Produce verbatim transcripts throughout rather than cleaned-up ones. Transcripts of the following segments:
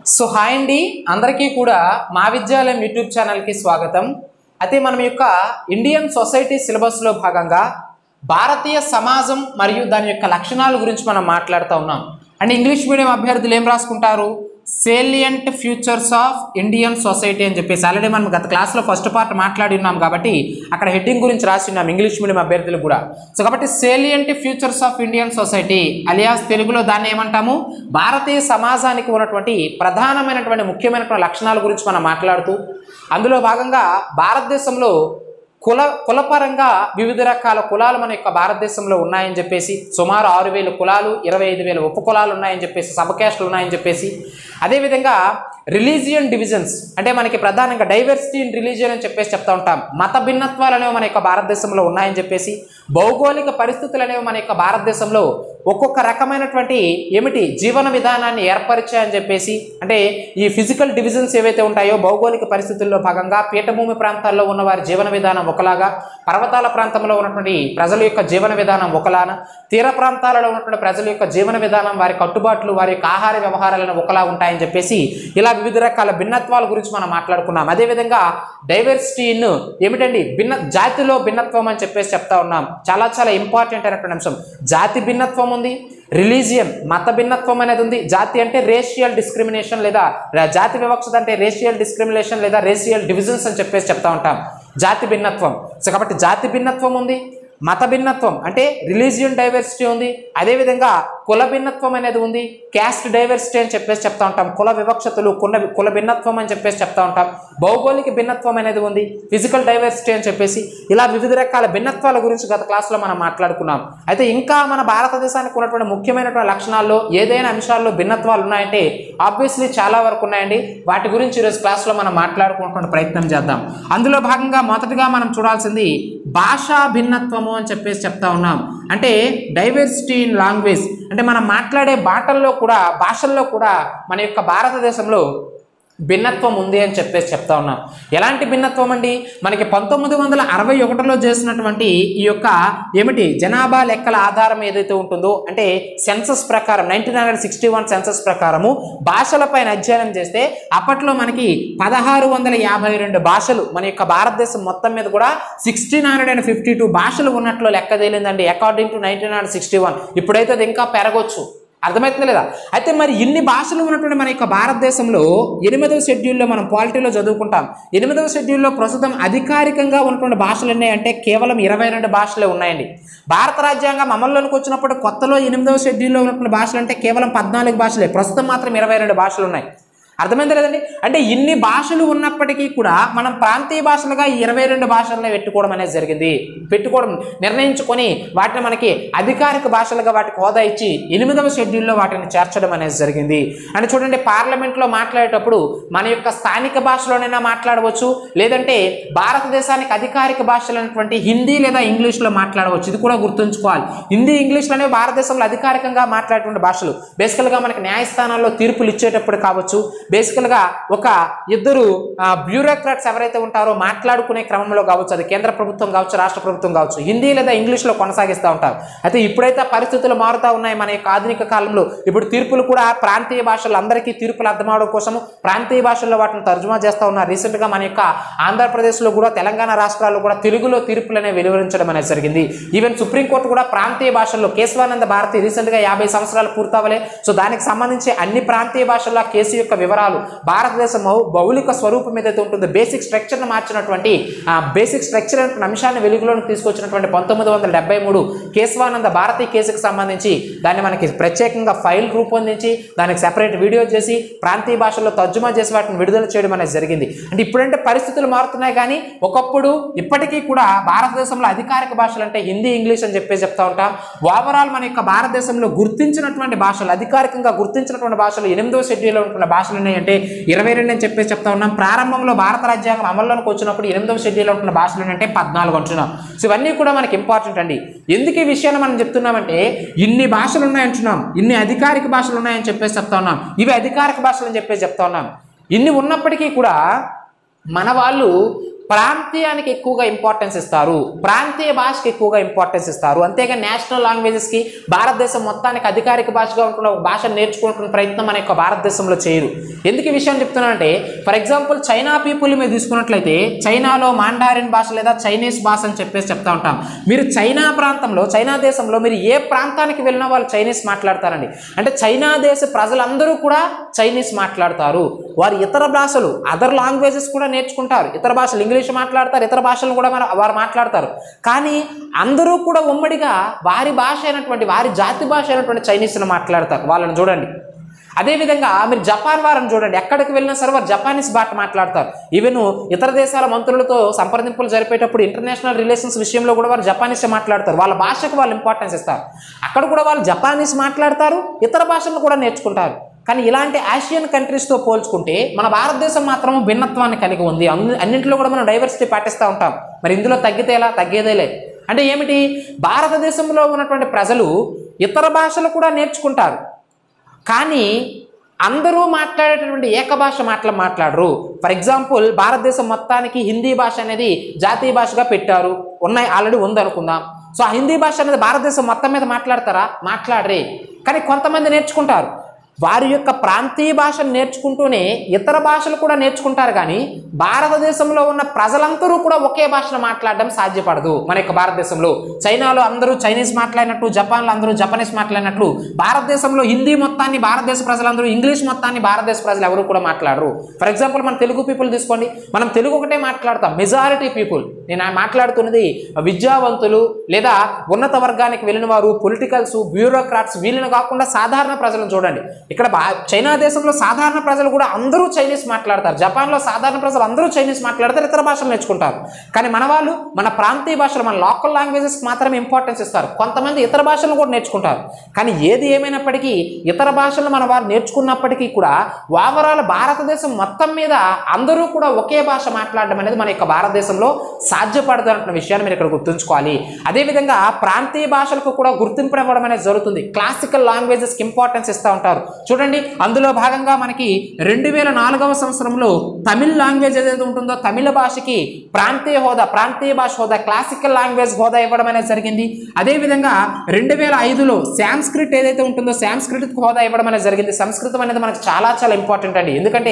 So hi అండి, అందరికీ కూడా మా విద్యాలయం యూట్యూబ్ ఛానల్కి స్వాగతం. అయితే మనం యొక్క ఇండియన్ సొసైటీ సిలబస్లో భాగంగా భారతీయ సమాజం మరియు దాని యొక్క లక్షణాల గురించి మనం మాట్లాడుతూ ఉన్నాం. అండ్ ఇంగ్లీష్ మీడియం అభ్యర్థులు ఏం రాసుకుంటారు? Salient features of Indian society అని చెప్పేసి ఆల్రెడీ మనం గత క్లాస్లో ఫస్ట్ పార్ట్ మాట్లాడి ఉన్నాం కాబట్టి అక్కడ హెడ్డింగ్ గురించి రాసి ఉన్నాం ఇంగ్లీష్ మీడియం అభ్యర్థులు కూడా. సో కాబట్టి salient features of Indian society alias తెలుగులో దాన్ని ఏమంటాము? భారతీయ సమాజానికి ఉన్నటువంటి ప్రధానమైనటువంటి ముఖ్యమైనటువంటి లక్షణాల గురించి మనం మాట్లాడుతూ అందులో భాగంగా భారతదేశంలో కుల కులపరంగా వివిధ రకాల కులాలు మన యొక్క భారతదేశంలో ఉన్నాయని చెప్పేసి, సుమారు ఆరు వేల కులాలు, ఇరవై ఐదు వేల ఉప కులాలు ఉన్నాయని చెప్పేసి, సబ్ క్యాస్ట్లు ఉన్నాయని చెప్పేసి, అదేవిధంగా రిలీజియన్ డివిజన్స్ అంటే మనకి ప్రధానంగా డైవర్సిటీ ఇన్ రిలీజియన్ అని చెప్పేసి చెప్తా ఉంటాం. మత భిన్నత్వాలు అనేవి మన యొక్క భారతదేశంలో ఉన్నాయని చెప్పేసి, భౌగోళిక పరిస్థితులు అనేవి మన యొక్క భారతదేశంలో ఒక్కొక్క రకమైనటువంటి ఏమిటి జీవన విధానాన్ని ఏర్పరిచాయని చెప్పేసి, అంటే ఈ ఫిజికల్ డివిజన్స్ ఏవైతే ఉంటాయో భౌగోళిక పరిస్థితుల్లో భాగంగా పీఠభూమి ప్రాంతాల్లో ఉన్న వారి జీవన విధానం ఒకలాగా, పర్వతాల ప్రాంతంలో ఉన్నటువంటి ప్రజల యొక్క జీవన విధానం ఒకలాగా, తీర ప్రాంతాలలో ఉన్నటువంటి ప్రజల యొక్క జీవన విధానం, వారి కట్టుబాట్లు, వారి యొక్క ఆహార వ్యవహారాలను ఒకలా ఉంటాయని చెప్పేసి ఇలా వివిధ రకాల భిన్నత్వాల గురించి మనం మాట్లాడుకున్నాం. అదేవిధంగా డైవర్సిటీ ఇన్ ఏమిటండి భిన్న జాతిలో భిన్నత్వం అని చెప్పేసి చెప్తా ఉన్నాం. చాలా చాలా ఇంపార్టెంట్ అయినటువంటి అంశం. జాతి భిన్నత్వం ఉంది, రిలీజియన్ మత భిన్నత్వం అనేది ఉంది. జాతి అంటే రేషియల్ డిస్క్రిమినేషన్ లేదా జాతి వివక్షత అంటే రేషియల్ డిస్క్రిమినేషన్ లేదా రేషియల్ డివిజన్స్ అని చెప్పేసి చెప్తా ఉంటాం. జాతి భిన్నత్వం. సో కాబట్టి జాతి భిన్నత్వం ఉంది, మత భిన్నత్వం అంటే రిలీజియన్ డైవర్సిటీ ఉంది, అదేవిధంగా కుల భిన్నత్వం అనేది ఉంది, క్యాస్ట్ డైవర్సిటీ అని చెప్పేసి చెప్తా ఉంటాం, కుల వివక్షతలు కుల కుల భిన్నత్వం అని చెప్పేసి చెప్తా ఉంటాం, భౌగోళిక భిన్నత్వం అనేది ఉంది, ఫిజికల్ డైవర్సిటీ అని చెప్పేసి ఇలా వివిధ రకాల భిన్నత్వాల గురించి గత క్లాస్లో మనం మాట్లాడుకున్నాం. అయితే ఇంకా మన భారతదేశానికి ఉన్నటువంటి ముఖ్యమైనటువంటి లక్షణాల్లో ఏదైనా అంశాల్లో భిన్నత్వాలు ఉన్నాయంటే ఆబ్వియస్లీ చాలా వరకు ఉన్నాయండి. వాటి గురించి ఈరోజు క్లాస్లో మనం మాట్లాడుకునే ప్రయత్నం చేద్దాం. అందులో భాగంగా మొదటగా మనం చూడాల్సింది భాషా భిన్నత్వము అని చెప్పేసి చెప్తా ఉన్నాం. అంటే డైవర్సిటీ ఇన్ లాంగ్వేజ్ అంటే మనం మాట్లాడే బాటల్లో కూడా భాషల్లో కూడా మన యొక్క భారతదేశంలో భిన్నత్వం ఉంది అని చెప్పేసి చెప్తా ఉన్నాం. ఎలాంటి భిన్నత్వం అండి? మనకి పంతొమ్మిది వందల అరవై ఒకటిలో చేసినటువంటి ఈ యొక్క ఏమిటి జనాభా లెక్కల ఆధారం ఏదైతే ఉంటుందో అంటే సెన్సస్ ప్రకారం nineteen hundred sixty one census ప్రకారము భాషలపైన అధ్యయనం చేస్తే అప్పట్లో మనకి పదహారు వందల యాభై రెండు భాషలు మన యొక్క భారతదేశం మొత్తం మీద కూడా sixteen hundred and fifty two భాషలు ఉన్నట్లు లెక్క తేలిందండి according to nineteen hundred sixty one. ఇప్పుడైతే అది ఇంకా పెరగొచ్చు. అర్థమవుతుంది లేదా? అయితే మరి ఇన్ని భాషలు ఉన్నటువంటి మన యొక్క భారతదేశంలో ఎనిమిదవ షెడ్యూల్లో మనం పాలిటీలో చదువుకుంటాం. ఎనిమిదవ షెడ్యూల్లో ప్రస్తుతం అధికారికంగా ఉన్నటువంటి భాషలు ఉన్నాయంటే కేవలం ఇరవై రెండు భాషలే ఉన్నాయండి. భారత రాజ్యాంగం అమల్లోకి వచ్చినప్పుడు కొత్తలో ఎనిమిదవ షెడ్యూల్లో ఉన్నటువంటి భాషలు అంటే కేవలం పద్నాలుగు భాషలే, ప్రస్తుతం మాత్రం ఇరవై రెండు భాషలు ఉన్నాయి. అర్థమైంది లేదండి? అంటే ఇన్ని భాషలు ఉన్నప్పటికీ కూడా మనం ప్రాంతీయ భాషలుగా ఈ ఇరవై రెండు భాషలనే పెట్టుకోవడం అనేది జరిగింది. పెట్టుకోవడం నిర్ణయించుకొని వాటిని మనకి అధికారిక భాషలుగా వాటికి హోదా ఇచ్చి ఎనిమిదవ షెడ్యూల్లో వాటిని చేర్చడం అనేది జరిగింది. అని చూడండి, పార్లమెంట్లో మాట్లాడేటప్పుడు మన యొక్క స్థానిక భాషలోనైనా మాట్లాడవచ్చు, లేదంటే భారతదేశానికి అధికారిక భాషలు అయినటువంటి హిందీ లేదా ఇంగ్లీష్లో మాట్లాడవచ్చు. ఇది కూడా గుర్తుంచుకోవాలి. హిందీ ఇంగ్లీష్లో అనేవి భారతదేశంలో అధికారికంగా మాట్లాడేటువంటి భాషలు. బేసికల్గా మనకి న్యాయస్థానాల్లో తీర్పులు ఇచ్చేటప్పుడు కావచ్చు, బేసికల్గా ఒక ఇద్దరు బ్యూరోక్రాట్స్ ఎవరైతే ఉంటారో మాట్లాడుకునే క్రమంలో కావచ్చు, అది కేంద్ర ప్రభుత్వం కావచ్చు, రాష్ట్ర ప్రభుత్వం కావచ్చు, హిందీ లేదా ఇంగ్లీష్లో కొనసాగిస్తూ ఉంటారు. అయితే ఇప్పుడైతే పరిస్థితులు మారుతూ ఉన్నాయి. మన యొక్క ఆధునిక కాలంలో ఇప్పుడు తీర్పులు కూడా ప్రాంతీయ భాషలు అందరికీ తీర్పులు అర్థమవడం కోసము ప్రాంతీయ భాషల్లో వాటిని తర్జుమా చేస్తూ ఉన్నారు. రీసెంట్గా మన యొక్క ఆంధ్రప్రదేశ్లో కూడా తెలంగాణ రాష్ట్రాల్లో కూడా తెలుగులో తీర్పులు అనేవి వెలువరించడం అనేది జరిగింది. ఈవెన్ సుప్రీంకోర్టు కూడా ప్రాంతీయ భాషల్లో కేశవానంద భారతి రీసెంట్గా యాభై సంవత్సరాలు పూర్తవలే. సో దానికి సంబంధించి అన్ని ప్రాంతీయ భాషల్లో కేసు యొక్క వివరాలు భారతదేశం మౌలిక స్వరూపం ఏదైతే ఉంటుందో బేసిక్ స్ట్రక్చర్ను మార్చినటువంటి బేసిక్ స్ట్రక్చర్ అనే అంశాన్ని వెలుగులోకి తీసుకొచ్చినటువంటి పంతొమ్మిది వందల డెబ్బై మూడు కేశవానంద భారతి కేసుకు సంబంధించి దాన్ని మనకి ప్రత్యేకంగా ఫైల్ రూపొందించి దానికి సెపరేట్ వీడియో చేసి ప్రాంతీయ భాషల్లో తర్జుమా చేసి వాటిని విడుదల చేయడం అనేది జరిగింది. అంటే ఇప్పుడంటే పరిస్థితులు మారుతున్నాయి, కానీ ఒకప్పుడు ఇప్పటికీ కూడా భారతదేశంలో అధికారిక భాషలు అంటే హిందీ ఇంగ్లీష్ అని చెప్పేసి చెప్తా ఉంటాం. ఓవరాల్ మన యొక్క భారతదేశంలో గుర్తించినటువంటి భాషలు అధికారికంగా గుర్తించినటువంటి భాషలు ఎనిమిదవ షెడ్యూల్లో ఉంటున్న భాషలు అంటే ఇరవై రెండు అని చెప్పేసి చెప్తా ఉన్నాం. ప్రారంభంలో భారత రాజ్యాంగం అమల్లోకి వచ్చినప్పుడు ఎనిమిదవ షెడ్యూల్లో ఉంటున్న భాషలు అంటే పద్నాలుగు అంటున్నాం. సో ఇవన్నీ కూడా మనకి ఇంపార్టెంట్ అండి. ఎందుకు ఈ విషయాన్ని మనం చెప్తున్నామంటే ఇన్ని భాషలు ఉన్నాయంటున్నాం, ఇన్ని అధికారిక భాషలు ఉన్నాయని చెప్పేసి చెప్తా ఉన్నాం, ఇవి అధికారిక భాషలు అని చెప్పేసి చెప్తా ఉన్నాం. ఇన్ని ఉన్నప్పటికీ కూడా మన వాళ్ళు ప్రాంతీయానికి ఎక్కువగా ఇంపార్టెన్స్ ఇస్తారు, ప్రాంతీయ భాషకి ఎక్కువగా ఇంపార్టెన్స్ ఇస్తారు. అంతేగా నేషనల్ లాంగ్వేజెస్కి భారతదేశం మొత్తానికి అధికారిక భాషగా ఉంటున్న ఒక భాషను నేర్చుకుంటున్న ప్రయత్నం మన యొక్క భారతదేశంలో చేయరు. ఎందుకు ఈ విషయం చెప్తున్నానంటే, ఫర్ ఎగ్జాంపుల్ చైనా పీపుల్ మీరు తీసుకున్నట్లయితే చైనాలో మాండారిన్ భాష లేదా చైనీస్ భాష అని చెప్పేసి చెప్తా ఉంటాం. మీరు చైనా ప్రాంతంలో, చైనా దేశంలో మీరు ఏ ప్రాంతానికి వెళ్ళినా వాళ్ళు చైనీస్ మాట్లాడతారండి. అంటే చైనా దేశ ప్రజలందరూ కూడా చైనీస్ మాట్లాడతారు. వారు ఇతర భాషలు, అదర్ లాంగ్వేజెస్ కూడా నేర్చుకుంటారు. ఇతర భాషలు ఇంగ్లీష్ మాట్లాడతారు, ఇతర భాషలను కూడా వారు మాట్లాడతారు. కానీ అందరూ కూడా ఉమ్మడిగా వారి భాష అయినటువంటి, వారి జాతి భాష అయినటువంటి చైనీస్ని మాట్లాడతారు. వాళ్ళని చూడండి. అదేవిధంగా మీరు జపాన్ వారిని చూడండి, ఎక్కడికి వెళ్ళినా సరే వారు జపానీస్ భాష మాట్లాడతారు. ఈవెన్ ఇతర దేశాల మంత్రులతో సంప్రదింపులు జరిపేటప్పుడు ఇంటర్నేషనల్ రిలేషన్స్ విషయంలో కూడా వారు జపానీస్ మాట్లాడతారు. వాళ్ళ భాషకు వాళ్ళు ఇంపార్టెన్స్ ఇస్తారు. అక్కడ కూడా వాళ్ళు జపానీస్ మాట్లాడతారు, ఇతర భాషలను కూడా నేర్చుకుంటారు. కానీ ఇలాంటి ఆసియన్ కంట్రీస్తో పోల్చుకుంటే మన భారతదేశం మాత్రం భిన్నత్వాన్ని కలిగి ఉంది. అన్నింటిలో కూడా మనం డైవర్సిటీ పాటిస్తూ ఉంటాం. మరి ఇందులో తగ్గితేలా? తగ్గేదేలే. అంటే ఏమిటి? భారతదేశంలో ఉన్నటువంటి ప్రజలు ఇతర భాషలు కూడా నేర్చుకుంటారు, కానీ అందరూ మాట్లాడేటటువంటి ఏకభాష మాటలు మాట్లాడరు. ఫర్ ఎగ్జాంపుల్ భారతదేశం మొత్తానికి హిందీ భాష అనేది జాతీయ భాషగా పెట్టారు, ఉన్నాయి, ఆల్రెడీ ఉంది అనుకుందాం. సో ఆ హిందీ భాష అనేది భారతదేశం మొత్తం మీద మాట్లాడతారా? మాట్లాడరే. కానీ కొంతమంది నేర్చుకుంటారు. వారి యొక్క ప్రాంతీయ భాషను నేర్చుకుంటూనే ఇతర భాషలు కూడా నేర్చుకుంటారు. కానీ భారతదేశంలో ఉన్న ప్రజలందరూ కూడా ఒకే భాషను మాట్లాడడం సాధ్యపడదు. మన యొక్క భారతదేశంలో చైనాలో అందరూ చైనీస్ మాట్లాడినట్లు, జపాన్లో అందరూ జపనీస్ మాట్లాడినట్లు, భారతదేశంలో హిందీ మొత్తాన్ని భారతదేశ ప్రజలందరూ, ఇంగ్లీష్ మొత్తాన్ని భారతదేశ ప్రజలు ఎవరు కూడా మాట్లాడరు. ఫర్ ఎగ్జాంపుల్ మన తెలుగు పీపుల్ తీసుకోండి, మనం తెలుగు ఒకటే మాట్లాడతాం. మెజారిటీ పీపుల్, నేను మాట్లాడుతున్నది విద్యావంతులు లేదా ఉన్నత వర్గానికి వెళ్ళిన వారు, పొలిటికల్స్, బ్యూరోక్రాట్స్, వీళ్ళని కాకుండా సాధారణ ప్రజలను చూడండి. ఇక్కడ చైనా దేశంలో సాధారణ ప్రజలు కూడా అందరూ చైనీస్ మాట్లాడతారు. జపాన్లో సాధారణ ప్రజలు అందరూ చైనీస్ మాట్లాడతారు, ఇతర భాషలు నేర్చుకుంటారు. కానీ మన వాళ్ళు మన ప్రాంతీయ భాషలు, మన లోకల్ లాంగ్వేజెస్కి మాత్రమే ఇంపార్టెన్స్ ఇస్తారు. కొంతమంది ఇతర భాషలను కూడా నేర్చుకుంటారు. కానీ ఏది ఏమైనప్పటికీ ఇతర భాషలు మన వారు నేర్చుకున్నప్పటికీ కూడా ఓవరాల్ భారతదేశం మొత్తం మీద అందరూ కూడా ఒకే భాష మాట్లాడడం అనేది మన యొక్క భారతదేశంలో సాధ్యపడదు అన్న విషయాన్ని మీరు ఇక్కడ గుర్తుంచుకోవాలి. అదేవిధంగా ప్రాంతీయ భాషలకు కూడా గుర్తింపు ఇవ్వడం అనేది జరుగుతుంది. క్లాసికల్ లాంగ్వేజెస్కి ఇంపార్టెన్స్ ఇస్తూ ఉంటారు. చూడండి, అందులో భాగంగా మనకి రెండు వేల నాలుగవ సంవత్సరంలో తమిళ్ లాంగ్వేజ్ ఏదైతే ఉంటుందో తమిళ భాషకి ప్రాంతీయ హోదా, ప్రాంతీయ భాష హోదా, క్లాసికల్ లాంగ్వేజ్ హోదా ఇవ్వడం అనేది జరిగింది. అదేవిధంగా రెండు వేల ఐదులో సాంస్క్రిట్ ఏదైతే ఉంటుందో సాంస్క్రిట్ హోదా ఇవ్వడం అనేది జరిగింది. సంస్కృతం అనేది మనకు చాలా చాలా ఇంపార్టెంట్ అండి. ఎందుకంటే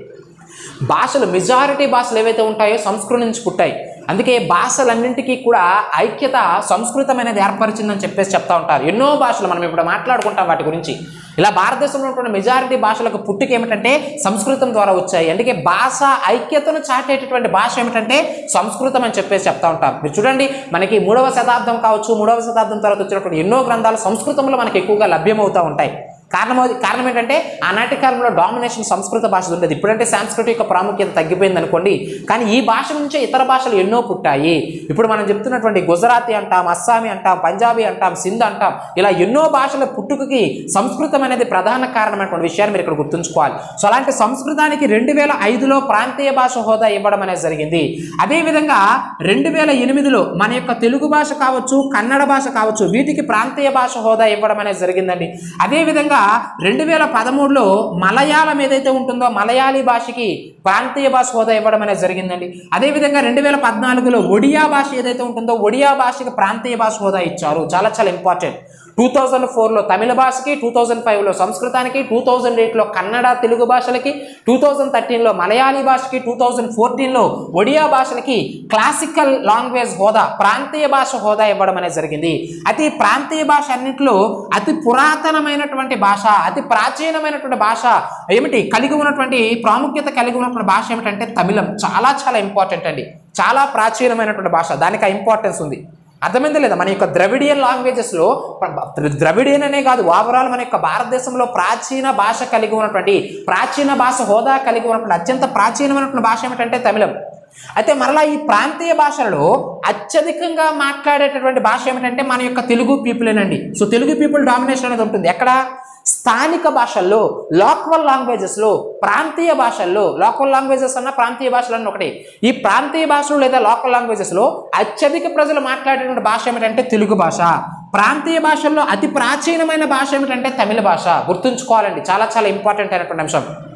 భాషలు, మెజారిటీ భాషలు ఏవైతే ఉంటాయో సంస్కృతం నుంచి పుట్టాయి. అందుకే భాషలన్నింటికీ కూడా ఐక్యత సంస్కృతం అనేది ఏర్పరిచిందని చెప్పేసి చెప్తా ఉంటారు. ఎన్నో భాషలు మనం ఇప్పుడు మాట్లాడుకుంటాం వాటి గురించి. ఇలా భారతదేశంలో ఉన్న మెజారిటీ భాషలకు పుట్టుక ఏమిటంటే సంస్కృతం ద్వారా వచ్చాయి. అందుకే భాష ఐక్యతను చాటేటటువంటి భాష ఏమిటంటే సంస్కృతం అని చెప్పేసి చెప్తా ఉంటాం. మీరు చూడండి, మనకి మూడవ శతాబ్దం కావచ్చు, మూడవ శతాబ్దం తర్వాత వచ్చినటువంటి ఎన్నో గ్రంథాలు సంస్కృతంలో మనకి ఎక్కువగా లభ్యమవుతూ ఉంటాయి. కారణం కారణం ఏంటంటే ఆనాటి కాలంలో డామినేషన్ సంస్కృత భాష ఉండేది. ఇప్పుడంటే సంస్కృతి యొక్క ప్రాముఖ్యత తగ్గిపోయింది అనుకోండి, కానీ ఈ భాష నుంచే ఇతర భాషలు ఎన్నో పుట్టాయి. ఇప్పుడు మనం చెప్తున్నటువంటి గుజరాతీ అంటాం, అస్సామీ అంటాం, పంజాబీ అంటాం, సింధ్ అంటాం, ఇలా ఎన్నో భాషల పుట్టుకకి సంస్కృతం అనేది ప్రధాన కారణమైనటువంటి విషయాన్ని మీరు ఇక్కడ గుర్తుంచుకోవాలి. సో అలాంటి సంస్కృతానికి రెండు వేల ఐదులో ప్రాంతీయ భాష హోదా ఇవ్వడం అనేది జరిగింది. అదేవిధంగా రెండు వేల ఎనిమిదిలో మన యొక్క తెలుగు భాష కావచ్చు, కన్నడ భాష కావచ్చు, వీటికి ప్రాంతీయ భాష హోదా ఇవ్వడం అనేది జరిగిందండి. అదేవిధంగా రెండు వేల పదమూడులో మలయాళం ఏదైతే ఉంటుందో మలయాళీ భాషకి ప్రాంతీయ భాష హోదా ఇవ్వడం అనేది జరిగిందండి. అదేవిధంగా రెండు వేల పద్నాలుగులో ఒడియా భాష ఏదైతే ఉంటుందో ఒడియా భాషకి ప్రాంతీయ భాష హోదా ఇచ్చారు. చాలా చాలా ఇంపార్టెంట్. టూ థౌజండ్ ఫోర్లో తమిళ భాషకి, టూ థౌజండ్ ఫైవ్లో సంస్కృతానికి, టూ థౌజండ్ ఎయిట్లో కన్నడ తెలుగు భాషలకి, టూ థౌజండ్ థర్టీన్లో మలయాళీ భాషకి, టూ థౌజండ్ ఫోర్టీన్లో ఒడియా భాషలకి క్లాసికల్ లాంగ్వేజ్ హోదా, ప్రాంతీయ భాష హోదా ఇవ్వడం అనేది జరిగింది. అతి ప్రాంతీయ భాష అన్నింటిలో అతి పురాతనమైనటువంటి భాష, అతి ప్రాచీనమైనటువంటి భాష ఏమిటి కలిగి ఉన్నటువంటి ప్రాముఖ్యత కలిగి ఉన్నటువంటి భాష ఏమిటంటే తమిళం. చాలా చాలా ఇంపార్టెంట్ అండి. చాలా ప్రాచీనమైనటువంటి భాష, దానికి ఆ ఇంపార్టెన్స్ ఉంది. అర్థమైందా లేదా? మన యొక్క ద్రవిడియన్ లాంగ్వేజెస్లో, ద్రవిడియన్ అనే కాదు, ఓవరాల్ మన యొక్క భారతదేశంలో ప్రాచీన భాష కలిగి ఉన్నటువంటి, ప్రాచీన భాష హోదా కలిగి ఉన్నటువంటి అత్యంత ప్రాచీనమైనటువంటి భాష ఏమిటంటే తమిళం. అయితే మరలా ఈ ప్రాంతీయ భాషలలో అత్యధికంగా మాట్లాడేటటువంటి భాష ఏమిటంటే మన యొక్క తెలుగు పీపులేనండి. సో తెలుగు పీపుల్ డామినేషన్ అనేది ఉంటుంది. ఎక్కడ? స్థానిక భాషల్లో, లోకల్ లాంగ్వేజెస్లో, ప్రాంతీయ భాషల్లో, లోకల్ లాంగ్వేజెస్ అన్న ప్రాంతీయ భాషలు అన్న ఒకటి. ఈ ప్రాంతీయ భాషలు లేదా లోకల్ లాంగ్వేజెస్లో అత్యధిక ప్రజలు మాట్లాడేటువంటి భాష ఏమిటంటే తెలుగు భాష. ప్రాంతీయ భాషల్లో అతి ప్రాచీనమైన భాష ఏమిటంటే తమిళ భాష. గుర్తుంచుకోవాలండి, చాలా చాలా ఇంపార్టెంట్ అయినటువంటి అంశం.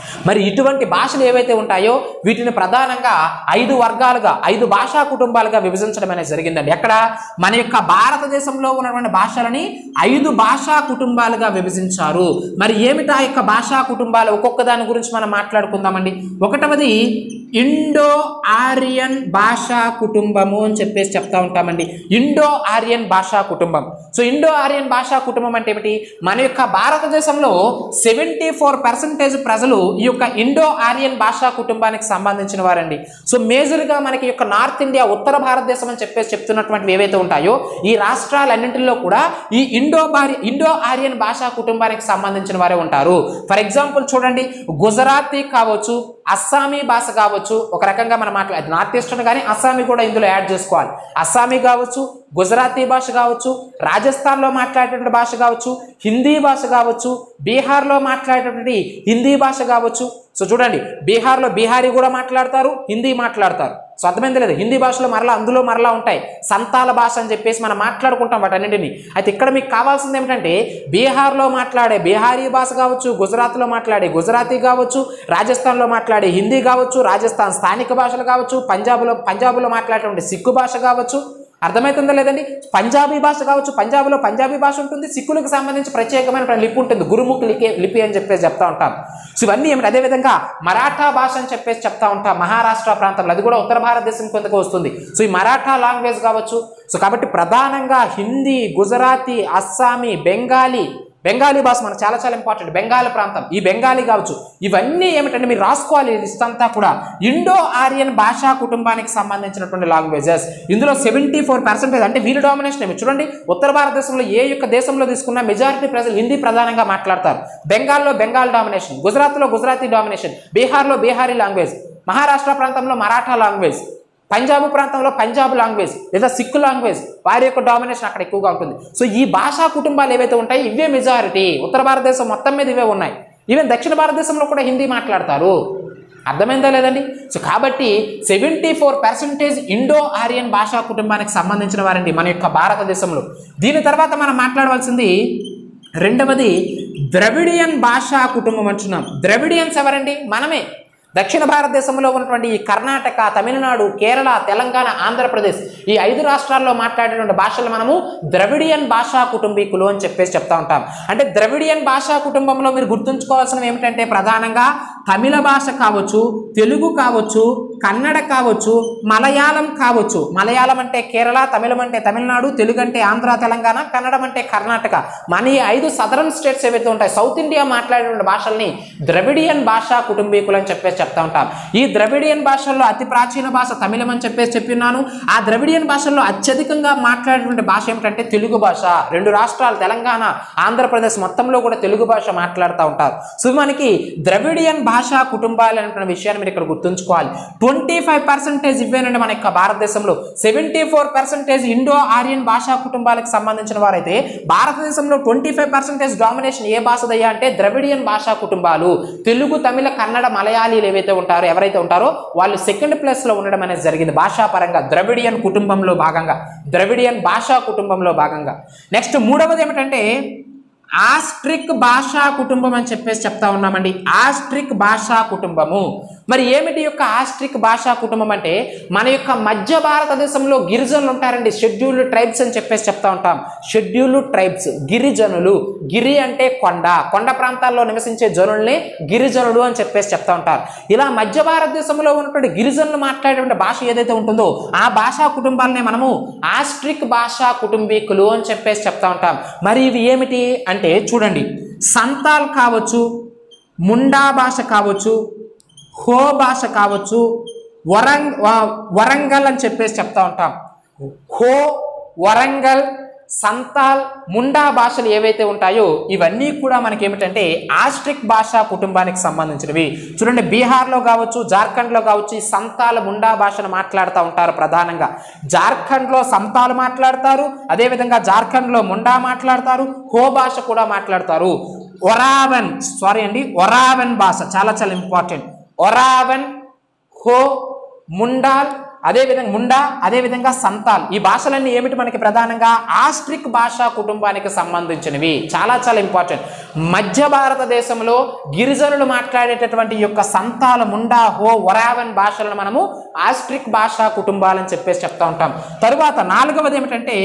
మరి ఇటువంటి భాషలు ఏవైతే ఉంటాయో వీటిని ప్రధానంగా ఐదు వర్గాలుగా ఐదు భాషా కుటుంబాలుగా విభజించడం అనేది జరిగిందండి. ఎక్కడ మన యొక్క భారతదేశంలో ఉన్నటువంటి భాషలని ఐదు భాషా కుటుంబాలుగా విభజించారు. మరి ఏమిటా యొక్క భాషా కుటుంబాలు? ఒక్కొక్క దాని గురించి మనం మాట్లాడుకుందామండి. ఒకటవది ఇండో ఆరియన్ భాషా కుటుంబము అని చెప్పేసి చెప్తా ఉంటామండి. ఇండో ఆరియన్ భాషా కుటుంబం. సో ఇండో ఆరియన్ భాషా కుటుంబం అంటే ఏమిటి? మన యొక్క భారతదేశంలో సెవెంటీ ఫోర్ పర్సెంటేజ్ ప్రజలు ఈ యొక్క ఇండో ఆరియన్ భాషా కుటుంబానికి సంబంధించిన వారండి. సో మేజర్గా మనకి యొక్క నార్త్ ఇండియా, ఉత్తర భారతదేశం అని చెప్పేసి చెప్తున్నటువంటివి ఏవైతే ఉంటాయో ఈ రాష్ట్రాలన్నింటిలో కూడా ఈ ఇండో ఇండో ఆరియన్ భాషా కుటుంబానికి సంబంధించిన వారే ఉంటారు. ఫర్ ఎగ్జాంపుల్ చూడండి, గుజరాతీ కావచ్చు, అస్సామీ భాష కావచ్చు, ఒక రకంగా మనం మాట్లాడే నార్త్ ఈస్టర్న్ కానీ అస్సామీ కూడా ఇందులో యాడ్ చేసుకోవాలి. అస్సామీ కావచ్చు, గుజరాతీ భాష కావచ్చు, రాజస్థాన్లో మాట్లాడేటువంటి భాష కావచ్చు, హిందీ భాష కావచ్చు, బీహార్లో మాట్లాడేటువంటి హిందీ భాష కావచ్చు. సో చూడండి, బీహార్లో బీహారీ కూడా మాట్లాడతారు, హిందీ మాట్లాడతారు. సో అర్థమైంది లేదు? హిందీ భాషలో మరలా అందులో మరలా ఉంటాయి సంతాల భాష అని చెప్పేసి మనం మాట్లాడుకుంటాం వాటన్నింటినీ. అయితే ఇక్కడ మీకు కావాల్సింది ఏమిటంటే బీహార్లో మాట్లాడే బీహారీ భాష కావచ్చు, గుజరాత్లో మాట్లాడే గుజరాతీ కావచ్చు, రాజస్థాన్లో మాట్లాడే హిందీ కావచ్చు, రాజస్థాన్ స్థానిక భాషలు కావచ్చు, పంజాబ్లో పంజాబ్లో మాట్లాడేటువంటి సిక్కు భాష కావచ్చు. అర్థమవుతుందా లేదండి? పంజాబీ భాష కావచ్చు, పంజాబ్లో పంజాబీ భాష ఉంటుంది, సిక్కులకు సంబంధించి ప్రత్యేకమైన లిపి ఉంటుంది, గురుముఖ్ లిపి లిపి అని చెప్పేసి చెప్తా ఉంటాం. సో ఇవన్నీ ఏమిటి? అదేవిధంగా మరాఠా భాష అని చెప్పేసి చెప్తా ఉంటాం మహారాష్ట్ర ప్రాంతంలో, అది కూడా ఉత్తర భారతదేశం కిందకు వస్తుంది. సో ఈ మరాఠా లాంగ్వేజ్ కావచ్చు. సో కాబట్టి ప్రధానంగా హిందీ, గుజరాతీ, అస్సామీ, బెంగాలీ బెంగాలీ భాష మనకు చాలా చాలా ఇంపార్టెంట్. బెంగాల్ ప్రాంతం, ఈ బెంగాలీ కావచ్చు, ఇవన్నీ ఏమిటంటే మీరు రాసుకోవాలి. లిస్ట్ అంతా కూడా ఇండో ఆరియన్ భాషా కుటుంబానికి సంబంధించినటువంటి లాంగ్వేజెస్. ఇందులో సెవెంటీ ఫోర్ పర్సెంటేజ్ అంటే వీరి డామినేషన్ ఏమి చూడండి. ఉత్తర భారతదేశంలో ఏ యొక్క దేశంలో తీసుకున్నా మెజారిటీ ప్రజలు హిందీ ప్రధానంగా మాట్లాడతారు. బెంగాల్లో బెంగాల్ డామినేషన్, గుజరాత్లో గుజరాతీ డామినేషన్, బీహార్లో బీహారీ లాంగ్వేజ్, మహారాష్ట్ర ప్రాంతంలో మరాఠా లాంగ్వేజ్, పంజాబ్ ప్రాంతంలో పంజాబ్ లాంగ్వేజ్ లేదా సిక్కు లాంగ్వేజ్, వారి యొక్క డామినేషన్ అక్కడ ఎక్కువగా ఉంటుంది. సో ఈ భాషా కుటుంబాలు ఏవైతే ఉంటాయి ఇవే మెజారిటీ. ఉత్తర భారతదేశం మొత్తం మీద ఇవే ఉన్నాయి. ఈవెన్ దక్షిణ భారతదేశంలో కూడా హిందీ మాట్లాడతారు. అర్థమైందా లేదండి? సో కాబట్టి seventy four percentage Indo Aryan భాషా కుటుంబానికి సంబంధించిన వారండి మన యొక్క భారతదేశంలో. దీని తర్వాత మనం మాట్లాడవలసింది రెండవది ద్రవిడియన్ భాషా కుటుంబం అంటున్నాం. ద్రవిడియన్స్ ఎవరండి? మనమే. దక్షిణ భారతదేశంలో ఉన్నటువంటి ఈ కర్ణాటక, తమిళనాడు, కేరళ, తెలంగాణ, ఆంధ్రప్రదేశ్ ఈ ఐదు రాష్ట్రాల్లో మాట్లాడేటువంటి భాషలు మనము ద్రవిడియన్ భాషా కుటుంబీకులు అని చెప్పేసి చెప్తా ఉంటాం. అంటే ద్రవిడియన్ భాషా కుటుంబంలో మీరు గుర్తుంచుకోవాల్సినవి ఏమిటంటే ప్రధానంగా తమిళ భాష కావచ్చు, తెలుగు కావచ్చు, కన్నడ కావచ్చు, మలయాళం కావచ్చు. మలయాళం అంటే కేరళ, తమిళం అంటే తమిళనాడు, తెలుగు అంటే ఆంధ్ర తెలంగాణ, కన్నడం అంటే కర్ణాటక. మన ఈ ఐదు సదరన్ స్టేట్స్ ఏవైతే ఉంటాయి సౌత్ ఇండియా మాట్లాడేటువంటి భాషల్ని ద్రవిడియన్ భాషా కుటుంబీకులు అని చెప్పేసి చెప్తా ఉంటాం. ఈ ద్రవిడియన్ భాషల్లో అతి ప్రాచీన భాష తమిళం అని చెప్పేసి చెప్పినాను. ఆ ద్రవిడియన్ భాషల్లో అత్యధికంగా మాట్లాడేటువంటి భాష ఏమిటంటే తెలుగు భాష. రెండు రాష్ట్రాలు తెలంగాణ, ఆంధ్రప్రదేశ్ మొత్తంలో కూడా తెలుగు భాష మాట్లాడుతూ ఉంటారు. సో మనకి ద్రవిడియన్ భాషా కుటుంబాలు అనే విషయాన్ని మీరు ఇక్కడ గుర్తుంచుకోవాలి. ట్వంటీ ఫైవ్ పర్సెంటేజ్ ఇవ్వేనండి మన యొక్క భారతదేశంలో. Seventy four percentage Indo Aryan భాషా కుటుంబాలకు సంబంధించిన వారైతే భారతదేశంలో ట్వంటీ ఫైవ్ పర్సెంటేజ్ డామినేషన్ ఏ భాషదయ్యా అంటే ద్రవిడియన్ భాషా కుటుంబాలు. తెలుగు, తమిళ, కన్నడ, మలయాళీలు ఏవైతే ఉంటారో ఎవరైతే ఉంటారో వాళ్ళు సెకండ్ ప్లేస్ లో ఉండడం అనేది జరిగింది భాషా పరంగా ద్రవిడియన్ కుటుంబంలో భాగంగా, ద్రవిడియన్ భాషా కుటుంబంలో భాగంగా. నెక్స్ట్ మూడవది ఏమిటంటే ఆస్ట్రిక్ భాషా కుటుంబం అని చెప్పేసి చెప్తా ఉన్నామండి. ఆస్ట్రిక్ భాషా కుటుంబము. మరి ఏమిటి యొక్క ఆస్ట్రిక్ భాషా కుటుంబం అంటే మన యొక్క మధ్య భారతదేశంలో గిరిజనులు ఉంటారండి, షెడ్యూల్డ్ ట్రైబ్స్ అని చెప్పేసి చెప్తా ఉంటాం. షెడ్యూల్డ్ ట్రైబ్స్, గిరిజనులు. గిరి అంటే కొండ, కొండ ప్రాంతాల్లో నివసించే జనుల్ని గిరిజనులు అని చెప్పేసి చెప్తా ఉంటారు. ఇలా మధ్య భారతదేశంలో ఉన్నటువంటి గిరిజనులు మాట్లాడేటువంటి భాష ఏదైతే ఉంటుందో ఆ భాషా కుటుంబాలనే మనము ఆస్ట్రిక్ భాషా కుటుంబీకులు అని చెప్పేసి చెప్తా ఉంటాం. మరి ఇవి ఏమిటి అంటే చూడండి, సంతాల్ కావచ్చు, ముండా భాష కావచ్చు, హో భాష కావచ్చు, వరంగ్ వరంగల్ అని చెప్పేసి చెప్తా ఉంటాం. హో, వరంగల్, సంతాల్, ముండా భాషలు ఏవైతే ఉంటాయో ఇవన్నీ కూడా మనకి ఏమిటంటే ఆస్ట్రిక్ భాషా కుటుంబానికి సంబంధించినవి. చూడండి, బీహార్లో కావచ్చు, జార్ఖండ్లో కావచ్చు ఈ సంతాల్, ముండా భాషను మాట్లాడుతూ ఉంటారు. ప్రధానంగా జార్ఖండ్లో సంతాల్ మాట్లాడతారు, అదేవిధంగా జార్ఖండ్లో ముండా మాట్లాడతారు, హో భాష కూడా మాట్లాడతారు. ఒరావన్ సారీ అండి ఒరావన్ భాష చాలా చాలా ఇంపార్టెంట్. ఒరావన్, హో, ముండాల్, అదేవిధంగా ముండా, అదేవిధంగా సంతాల్. ఈ భాషలన్నీ ఏమిటి మనకి ప్రధానంగా ఆస్ట్రిక్ భాషా కుటుంబానికి సంబంధించినవి. చాలా చాలా ఇంపార్టెంట్. మధ్య భారతదేశంలో గిరిజనులు మాట్లాడేటటువంటి యొక్క సంతాల్, ముండా, హో, ఒరావన్ భాషలను మనము ఆస్ట్రిక్ భాషా కుటుంబాలని చెప్పేసి చెప్తా ఉంటాం. తరువాత నాలుగవది ఏమిటంటే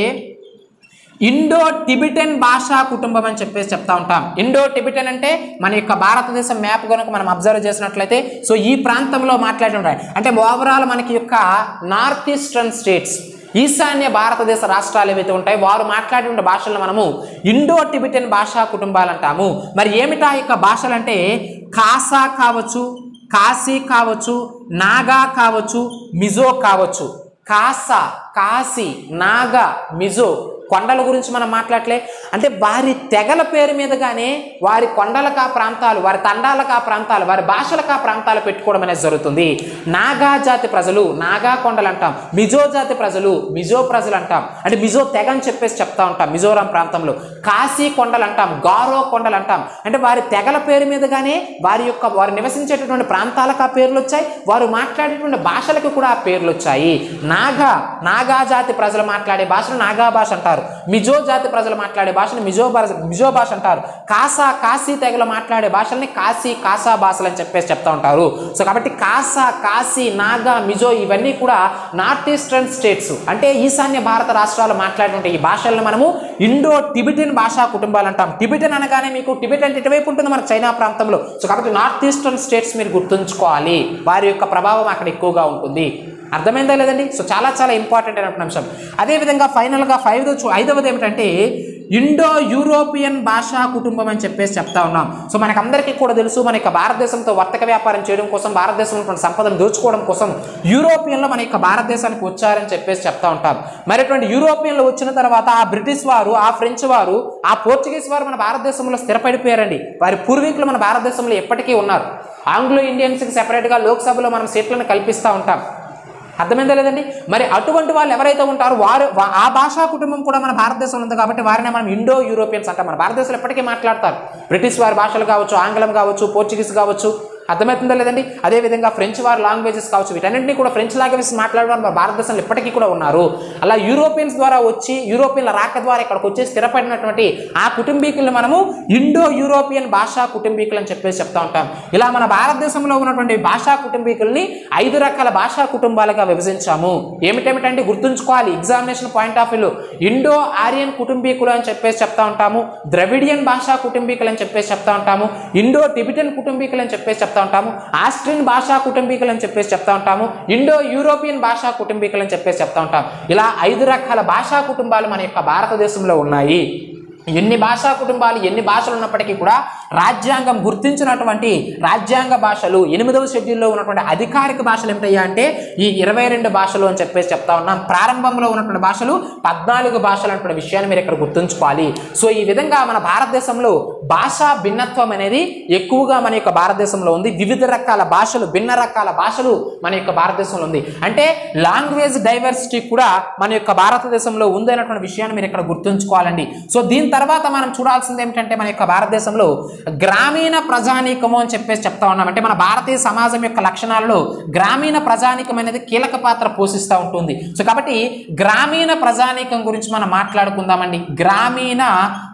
ఇండో టిబిటన్ భాషా కుటుంబం అని చెప్పేసి చెప్తా ఉంటాం. ఇండో టిబిటన్ అంటే మన యొక్క భారతదేశం మ్యాప్ కనుక మనం అబ్జర్వ్ చేసినట్లయితే సో ఈ ప్రాంతంలో మాట్లాడి ఉంటాయి. అంటే ఓవరాల్ మనకి యొక్క నార్త్ ఈస్టర్న్ స్టేట్స్, ఈశాన్య భారతదేశ రాష్ట్రాలు ఏవైతే ఉంటాయి వారు మాట్లాడే భాషలను మనము ఇండో టిబిటన్ భాషా కుటుంబాలు అంటాము. మరి ఏమిటా యొక్క భాషలు అంటే ఖాసా కావచ్చు, కాశీ కావచ్చు, నాగా కావచ్చు, మిజో కావచ్చు. ఖాసా, కాశీ, నాగా, మిజో కొండల గురించి మనం మాట్లాడలే. అంటే వారి తెగల పేరు మీదగానే వారి కొండలకు ఆ ప్రాంతాలు, వారి తండాలకు ఆ ప్రాంతాలు, వారి భాషలకు ఆ ప్రాంతాలు పెట్టుకోవడం అనేది జరుగుతుంది. నాగా జాతి ప్రజలు నాగా కొండలు అంటాం. మిజో జాతి ప్రజలు మిజో ప్రజలు అంటాం. అంటే మిజో తెగ అని చెప్పేసి చెప్తా ఉంటాం మిజోరాం ప్రాంతంలో. కాశీ కొండలు అంటాం, గారో కొండలు అంటాం. అంటే వారి తెగల పేరు మీదగానే వారి యొక్క వారు నివసించేటటువంటి ప్రాంతాలకు ఆ పేర్లు వచ్చాయి, వారు మాట్లాడేటువంటి భాషలకు కూడా ఆ పేర్లు వచ్చాయి. నాగా నాగా జాతి ప్రజలు మాట్లాడే భాషను నాగా భాష అంటారు. మిజో జాతి ప్రజలు మాట్లాడే భాషను మిజో భాష మిజో భాష అంటారు. కాసా, కాశీ తెగలు మాట్లాడే భాషల్ని కాశీ, కాసా భాషలు అని చెప్పేసి చెప్తా ఉంటారు. సో కాబట్టి కాసా, కాశీ, నాగా, మిజో ఇవన్నీ కూడా నార్త్ ఈస్టర్న్ స్టేట్స్ అంటే ఈశాన్య భారత రాష్ట్రాలు మాట్లాడే ఈ భాషలను మనము ఇండో టిబిటన్ భాషా కుటుంబాలు అంటాం. టిబిటన్ అనగానే మీకు టిబిటన్ ఇటువైపు ఉంటుంది మన చైనా ప్రాంతంలో. సో కాబట్టి నార్త్ ఈస్టర్న్ స్టేట్స్ మీరు గుర్తుంచుకోవాలి, వారి యొక్క ప్రభావం అక్కడ ఎక్కువగా ఉంటుంది. అర్థమైందా లేదండి? సో చాలా చాలా ఇంపార్టెంట్ అయినటువంటి అంశం. అదేవిధంగా ఫైనల్గా ఫైవ్ ఐదవది ఏమిటంటే ఇండో యూరోపియన్ భాషా కుటుంబం అని చెప్పేసి చెప్తా ఉన్నాం. సో మనకందరికీ కూడా తెలుసు, మన యొక్క భారతదేశంతో వర్తక వ్యాపారం చేయడం కోసం, భారతదేశంలో సంపదను దోచుకోవడం కోసం యూరోపియన్లు మన యొక్క భారతదేశానికి వచ్చారని చెప్పేసి చెప్తా ఉంటాం. మరి అటువంటి యూరోపియన్లు వచ్చిన తర్వాత ఆ బ్రిటిష్ వారు, ఆ ఫ్రెంచ్ వారు, ఆ పోర్చుగీస్ వారు మన భారతదేశంలో స్థిరపడిపోయారండి. వారి పూర్వీకులు మన భారతదేశంలో ఎప్పటికీ ఉన్నారు. ఆంగ్లో ఇండియన్స్కి సెపరేట్గా లోక్సభలో మనం సీట్లను కల్పిస్తూ ఉంటాం. అర్థమైందా లేదండి? మరి అటువంటి వాళ్ళు ఎవరైతే ఉంటారో వారు ఆ భాషా కుటుంబం కూడా మన భారతదేశంలో ఉంది కాబట్టి వారిని మనం ఇండో యూరోపియన్స్ అంటాం. మన భారతదేశంలో ఎప్పటికీ మాట్లాడతారు. బ్రిటిష్ వారి భాషలు కావచ్చు, ఆంగ్లం కావచ్చు, పోర్చుగీస్ కావచ్చు. అర్థమవుతుందా లేదండి? అదేవిధంగా ఫ్రెంచ్ వారి లాంగ్వేజెస్ కావచ్చు, వీటన్నింటినీ కూడా ఫ్రెంచ్ లాంగ్వేజెస్ మాట్లాడేవారు మన భారతదేశంలో ఇప్పటికీ కూడా ఉన్నారు. అలా యూరోపియన్స్ ద్వారా వచ్చి యూరోపియన్ల రాక ద్వారా ఇక్కడికి వచ్చి స్థిరపడినటువంటి ఆ కుటుంబీకులను మనము ఇండో యూరోపియన్ భాషా కుటుంబీకులు అని చెప్పేసి చెప్తా ఉంటాం. ఇలా మన భారతదేశంలో ఉన్నటువంటి భాషా కుటుంబీకుల్ని ఐదు రకాల భాషా కుటుంబాలుగా విభజించాము. ఏమిటేమిటంటే గుర్తుంచుకోవాలి ఎగ్జామినేషన్ పాయింట్ ఆఫ్ వ్యూలో. ఇండో ఆరియన్ కుటుంబీకులు అని చెప్పేసి చెప్తా ఉంటాము, ద్రవిడియన్ భాషా కుటుంబీకులు అని చెప్పేసి చెప్తా ఉంటాము, ఇండో టిబిటన్ కుటుంబీకులు అని చెప్పేసి చెప్తా ఉంటాము, ఆస్ట్రియన్ భాషా కుటుంబీకులు అని చెప్పేసి చెప్తా ఉంటాము, ఇండో యూరోపియన్ భాషా కుటుంబీకులు అని చెప్పేసి చెప్తా ఉంటాం. ఇలా ఐదు రకాల భాషా కుటుంబాలు మన యొక్క భారతదేశంలో ఉన్నాయి. ఎన్ని భాషా కుటుంబాలు, ఎన్ని భాషలు ఉన్నప్పటికీ కూడా రాజ్యాంగం గుర్తించినటువంటి రాజ్యాంగ భాషలు ఎనిమిదవ షెడ్యూల్లో ఉన్నటువంటి అధికారిక భాషలు ఏమిటయ్యా అంటే ఈ ఇరవై రెండు భాషలు అని చెప్పేసి చెప్తా ఉన్నాం. ప్రారంభంలో ఉన్నటువంటి భాషలు పద్నాలుగు భాషలు అనే విషయాన్ని మీరు ఇక్కడ గుర్తుంచుకోవాలి. సో ఈ విధంగా మన భారతదేశంలో భాషా భిన్నత్వం అనేది ఎక్కువగా మన యొక్క భారతదేశంలో ఉంది. వివిధ రకాల భాషలు, భిన్న రకాల భాషలు మన యొక్క భారతదేశంలో ఉంది. అంటే లాంగ్వేజ్ డైవర్సిటీ కూడా మన యొక్క భారతదేశంలో ఉంది అనేటువంటి విషయాన్ని మీరు ఇక్కడ గుర్తుంచుకోవాలండి. సో దీని తర్వాత మనం చూడాల్సింది ఏమిటంటే మన యొక్క భారతదేశంలో గ్రామీణ ప్రజానీకము అని చెప్పేసి చెప్తా ఉన్నాం. అంటే మన భారతీయ సమాజం యొక్క లక్షణాల్లో గ్రామీణ ప్రజానీకం అనేది కీలక పాత్ర పోషిస్తూ ఉంటుంది. సో కాబట్టి గ్రామీణ ప్రజానీకం గురించి మనం మాట్లాడుకుందామండి. గ్రామీణ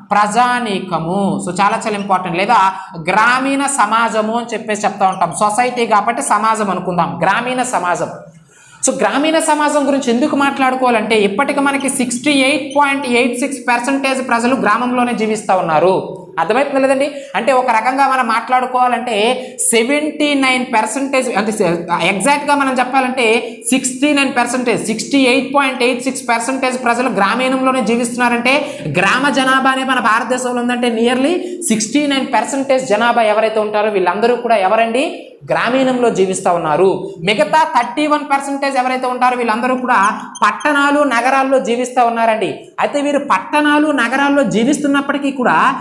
ప్రజానీకము సో చాలా చాలా ఇంపార్టెంట్, లేదా గ్రామీణ సమాజము అని చెప్పేసి చెప్తా ఉంటాం. సొసైటీ కాబట్టి సమాజం అనుకుందాం, గ్రామీణ సమాజం. సో గ్రామీణ సమాజం గురించి ఎందుకు మాట్లాడుకోవాలంటే ఇప్పటికి మనకి sixty eight point eight six percentage ప్రజలు గ్రామంలోనే జీవిస్తూ ఉన్నారు. అర్థమవుతుంది లేదండి? అంటే ఒక రకంగా మనం మాట్లాడుకోవాలంటే సెవెంటీ నైన్ పర్సెంటేజ్ అంటే ఎగ్జాక్ట్గా మనం చెప్పాలంటే sixty nine percentage sixty eight point eight six percentage ప్రజలు గ్రామీణంలోనే జీవిస్తున్నారంటే గ్రామ జనాభా అనేది మన భారతదేశంలో ఉందంటే నియర్లీ సిక్స్టీ నైన్ పర్సెంటేజ్ జనాభా ఎవరైతే ఉంటారో వీళ్ళందరూ కూడా ఎవరండి? గ్రామీణంలో జీవిస్తూ ఉన్నారు. మిగతా థర్టీ వన్ పర్సెంటేజ్ ఎవరైతే ఉంటారో వీళ్ళందరూ కూడా పట్టణాలు నగరాల్లో జీవిస్తూ ఉన్నారండి. అయితే వీరు పట్టణాలు నగరాల్లో జీవిస్తున్నప్పటికీ కూడా ఈ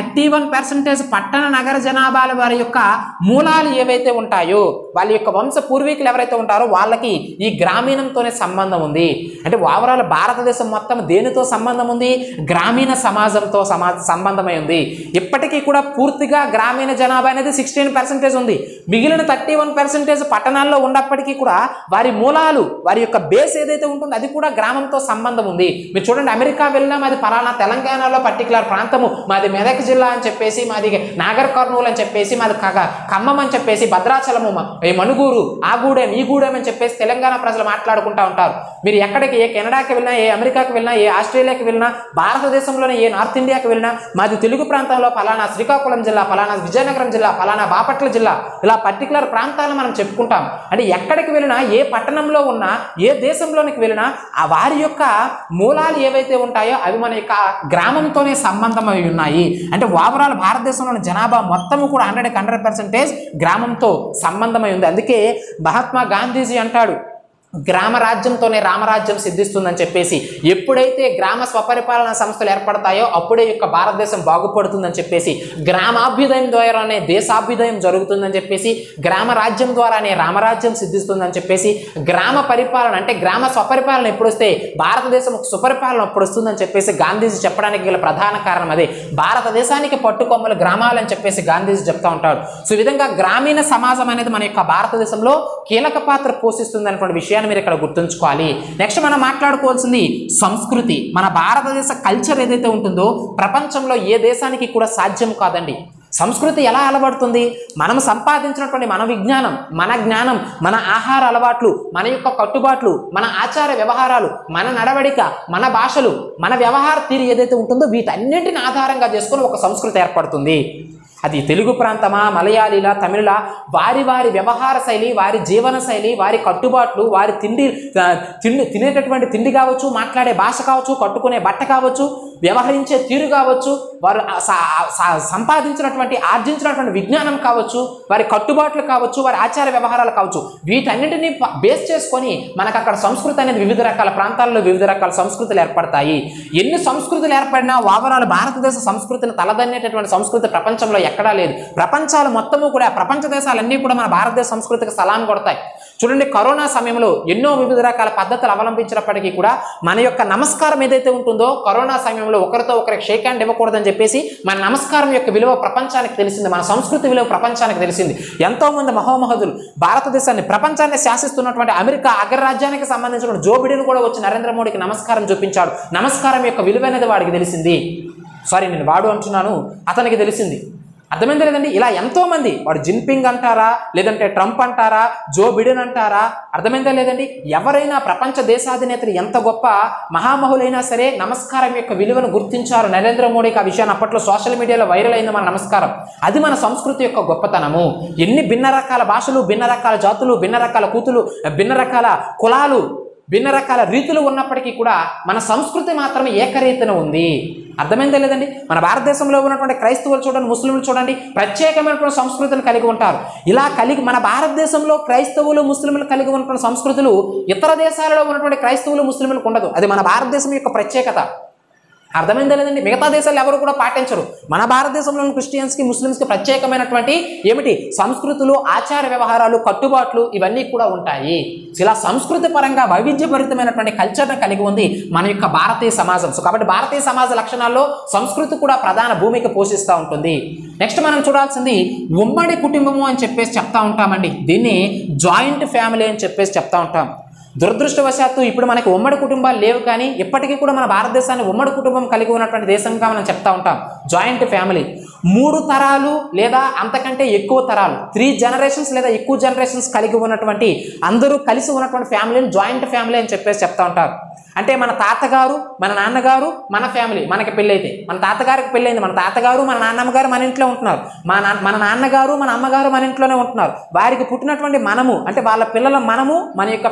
థర్టీ వన్ పర్సెంటేజ్ పట్టణ నగర జనాభాల వారి యొక్క మూలాలు ఏవైతే ఉంటాయో, వాళ్ళ యొక్క వంశ పూర్వీకులు ఎవరైతే ఉంటారో వాళ్ళకి ఈ గ్రామీణంతోనే సంబంధం ఉంది. అంటే ఓవరాల్ భారతదేశం మొత్తం దేనితో సంబంధం ఉంది? గ్రామీణ సమాజంతో సమా సంబంధమై ఉంది. ఇప్పటికీ కూడా పూర్తిగా గ్రామీణ జనాభా అనేది సిక్స్టీన్ పర్సెంటేజ్ ఉంది. మిగిలిన థర్టీ వన్ పర్సెంటేజ్ పట్టణాల్లో ఉన్నప్పటికీ కూడా వారి మూలాలు, వారి యొక్క బేస్ ఏదైతే ఉంటుందో అది కూడా గ్రామంతో సంబంధం ఉంది. మీరు చూడండి, అమెరికా వెళ్ళినా మాది పలానా తెలంగాణలో పర్టికులర్ ప్రాంతము, మాది మెదక్ జిల్లా అని చెప్పేసి, మాది నాగర్ కర్నూలు అని చెప్పేసి, మాది ఖమ్మం అని చెప్పేసి, భద్రాచలము, మణుగూరు, ఆ గూడెం ఈ గూడెం అని చెప్పేసి తెలంగాణ ప్రజలు మాట్లాడుకుంటూ ఉంటారు. మీరు ఎక్కడికి, ఏ కెనడాకి వెళ్ళినా, ఏ అమెరికాకి వెళ్ళినా, ఏ ఆస్ట్రేలియాకి వెళ్ళినా, భారతదేశంలోనే ఏ నార్త్ ఇండియాకి వెళ్ళినా మాది తెలుగు ప్రాంతంలో పలానా శ్రీకాకుళం జిల్లా, పలానా విజయనగరం జిల్లా, పలానా బాపట్ల జిల్లా, ఇలా పర్టికులర్ ప్రాంతాలను మనం చెప్పుకుంటాం. అంటే ఎక్కడికి వెళ్ళినా, ఏ పట్టణంలో ఉన్నా, ఏ దేశంలోనికి వెళ్ళినా ఆ వారి యొక్క మూలాలు ఏవైతే ఉంటాయో అవి మన యొక్క గ్రామంతోనే సంబంధం అవి ఉన్నాయి. అంటే ఓవరాల్ భారతదేశంలోని జనాభా మొత్తము కూడా హండ్రెడ్కి హండ్రెడ్ పర్సెంటేజ్ గ్రామంతో సంబంధమై ఉంది. అందుకే మహాత్మా గాంధీజీ అంటాడు, గ్రామ రాజ్యంతోనే రామరాజ్యం సిద్ధిస్తుందని చెప్పేసి. ఎప్పుడైతే గ్రామ స్వపరిపాలన సంస్థలు ఏర్పడతాయో అప్పుడే యొక్క భారతదేశం బాగుపడుతుందని చెప్పేసి, గ్రామాభ్యుదయం ద్వారానే దేశాభ్యుదయం జరుగుతుందని చెప్పేసి, గ్రామ రాజ్యం ద్వారానే రామరాజ్యం సిద్ధిస్తుందని చెప్పేసి, గ్రామ పరిపాలన అంటే గ్రామ స్వపరిపాలన ఎప్పుడు వస్తే భారతదేశం సుపరిపాలన ఎప్పుడు వస్తుందని చెప్పేసి గాంధీజీ చెప్పడానికి గల ప్రధాన కారణం అదే. భారతదేశానికి పట్టుకొమ్మలు గ్రామాలని చెప్పేసి గాంధీజీ చెప్తా ఉంటాడు. సో ఈ విధంగా గ్రామీణ సమాజం అనేది మన యొక్క భారతదేశంలో కీలక పాత్ర పోషిస్తుంది అనేటువంటి విషయాన్ని మీరు ఇక్కడ గుర్తుంచుకోవాలి. నెక్స్ట్ మనం మాట్లాడుకోవాల్సింది సంస్కృతి. మన భారతదేశ కల్చర్ ఏదైతే ఉంటుందో ప్రపంచంలో ఏ దేశానికి కూడా సాధ్యం కాదండి. సంస్కృతి ఎలా అలవడుతుంది? మనం సంపాదించినటువంటి మన విజ్ఞానం, మన జ్ఞానం, మన ఆహార అలవాట్లు, మన యొక్క కట్టుబాట్లు, మన ఆచార వ్యవహారాలు, మన నడవడిక, మన భాషలు, మన వ్యవహార తీరు ఏదైతే ఉంటుందో వీటన్నిటిని ఆధారంగా చేసుకొని ఒక సంస్కృతి ఏర్పడుతుంది. అది తెలుగు ప్రాంతమా, మలయాళీల, తమిళ, వారి వారి వ్యవహార శైలి, వారి జీవన శైలి, వారి కట్టుబాట్లు, వారి తిండి తిండి తినేటటువంటి తిండి కావచ్చు, మాట్లాడే భాష కావచ్చు, కట్టుకునే బట్ట కావచ్చు, వ్యవహరించే తీరు కావచ్చు, వారు సంపాదించినటువంటి ఆర్జించినటువంటి విజ్ఞానం కావచ్చు, వారి కట్టుబాట్లు కావచ్చు, వారి ఆచార వ్యవహారాలు కావచ్చు, వీటన్నిటిని బేస్ చేసుకొని మనకు అక్కడ సంస్కృతి అనేది వివిధ రకాల ప్రాంతాల్లో వివిధ రకాల సంస్కృతులు ఏర్పడతాయి. ఎన్ని సంస్కృతులు ఏర్పడినా ఓవరాల్ భారతదేశ సంస్కృతిని తలదన్నేటటువంటి సంస్కృతి ప్రపంచంలో ఎక్కడా లేదు. ప్రపంచాలు మొత్తము కూడా, ప్రపంచ దేశాలన్నీ కూడా మన భారతదేశ సంస్కృతికి సలాం కొడతాయి. చూడండి, కరోనా సమయంలో ఎన్నో వివిధ రకాల పద్ధతులు అవలంబించినప్పటికీ కూడా మన యొక్క నమస్కారం ఏదైతే ఉంటుందో, కరోనా సమయంలో ఒకరితో ఒకరికి షేక్ హ్యాండ్ ఇవ్వకూడదని చెప్పేసి మన నమస్కారం యొక్క విలువ ప్రపంచానికి తెలిసింది, మన సంస్కృతి విలువ ప్రపంచానికి తెలిసింది. ఎంతో మంది మహోమహదులు భారతదేశాన్ని, ప్రపంచాన్ని శాసిస్తున్నటువంటి అమెరికా అగ్రరాజ్యానికి సంబంధించిన జో బిడెన్ కూడా వచ్చి నరేంద్ర మోడీకి నమస్కారం చూపించాడు. నమస్కారం యొక్క విలువ అనేది వాడికి తెలిసింది. సారీ, నేను వాడు అంటున్నాను, అతనికి తెలిసింది. అర్థమైంది లేదండి? ఇలా ఎంతో మంది, వాడు జిన్పింగ్ అంటారా, లేదంటే ట్రంప్ అంటారా, జో బిడెన్ అంటారా, అర్థమైందా లేదండి? ఎవరైనా ప్రపంచ దేశాధినేతలు ఎంత గొప్ప మహామహులైనా సరే నమస్కారం యొక్క విలువను గుర్తించారు. నరేంద్ర మోడీకి ఆ విషయాన్ని అప్పట్లో సోషల్ మీడియాలో వైరల్ అయింది మన నమస్కారం. అది మన సంస్కృతి యొక్క గొప్పతనము. ఎన్ని భిన్న రకాల భాషలు, భిన్న రకాల జాతులు, భిన్న రకాల కూతులు, భిన్న రకాల కులాలు, భిన్న రకాల రీతులు ఉన్నప్పటికీ కూడా మన సంస్కృతి మాత్రం ఏకరీతిన ఉంది. అర్థమైందా లేదండి? మన భారతదేశంలో ఉన్నటువంటి క్రైస్తవులు చూడండి, ముస్లింలు చూడండి, ప్రత్యేకమైనటువంటి సంస్కృతిని కలిగి ఉంటారు. ఇలా కలిగి మన భారతదేశంలో క్రైస్తవులు, ముస్లింలు కలిగి ఉన్నటువంటి సంస్కృతులు ఇతర దేశాలలో ఉన్నటువంటి క్రైస్తవులు, ముస్లింలకు ఉండదు. అది మన భారతదేశం యొక్క ప్రత్యేకత. అర్థమైందా లేదండి? మిగతా దేశాలు ఎవరు కూడా పాటించరు. మన భారతదేశంలోని క్రిస్టియన్స్కి, ముస్లిమ్స్కి ప్రత్యేకమైనటువంటి ఏమిటి సంస్కృతులు, ఆచార వ్యవహారాలు, కట్టుబాట్లు ఇవన్నీ కూడా ఉంటాయి. ఇలా సంస్కృతి పరంగా వైవిధ్యభరితమైనటువంటి కల్చర్ని కలిగి ఉంది మన యొక్క భారతీయ సమాజం. సో కాబట్టి భారతీయ సమాజ లక్షణాల్లో సంస్కృతి కూడా ప్రధాన భూమిక పోషిస్తూ ఉంటుంది. నెక్స్ట్ మనం చూడాల్సింది ఉమ్మడి కుటుంబము అని చెప్పేసి చెప్తా ఉంటామండి. దీన్ని జాయింట్ ఫ్యామిలీ అని చెప్పేసి చెప్తా ఉంటాం. దురదృష్టవశాత్తు ఇప్పుడు మనకి ఉమ్మడి కుటుంబాలు లేవు, కానీ ఇప్పటికీ కూడా మన భారతదేశాన్ని ఉమ్మడి కుటుంబం కలిగి ఉన్నటువంటి దేశంగా మనం చెప్తా ఉంటాం. జాయింట్ ఫ్యామిలీ మూడు తరాలు లేదా అంతకంటే ఎక్కువ తరాలు, త్రీ జనరేషన్స్ లేదా ఎక్కువ జనరేషన్స్ కలిగి ఉన్నటువంటి అందరూ కలిసి ఉన్నటువంటి ఫ్యామిలీని జాయింట్ ఫ్యామిలీ అని చెప్పేసి చెప్తా ఉంటారు. అంటే మన తాతగారు, మన నాన్నగారు, మన ఫ్యామిలీ, మనకి పెళ్ళైతే మన తాతగారికి పెళ్ళైంది, మన తాతగారు మన నాన్నమ్మగారు మన ఇంట్లో ఉంటున్నారు, మన మన నాన్నగారు మన అమ్మగారు మన ఇంట్లోనే ఉంటున్నారు. వారికి పుట్టినటువంటి మనము అంటే వాళ్ళ పిల్లల మనము, మన యొక్క పిల్ల మన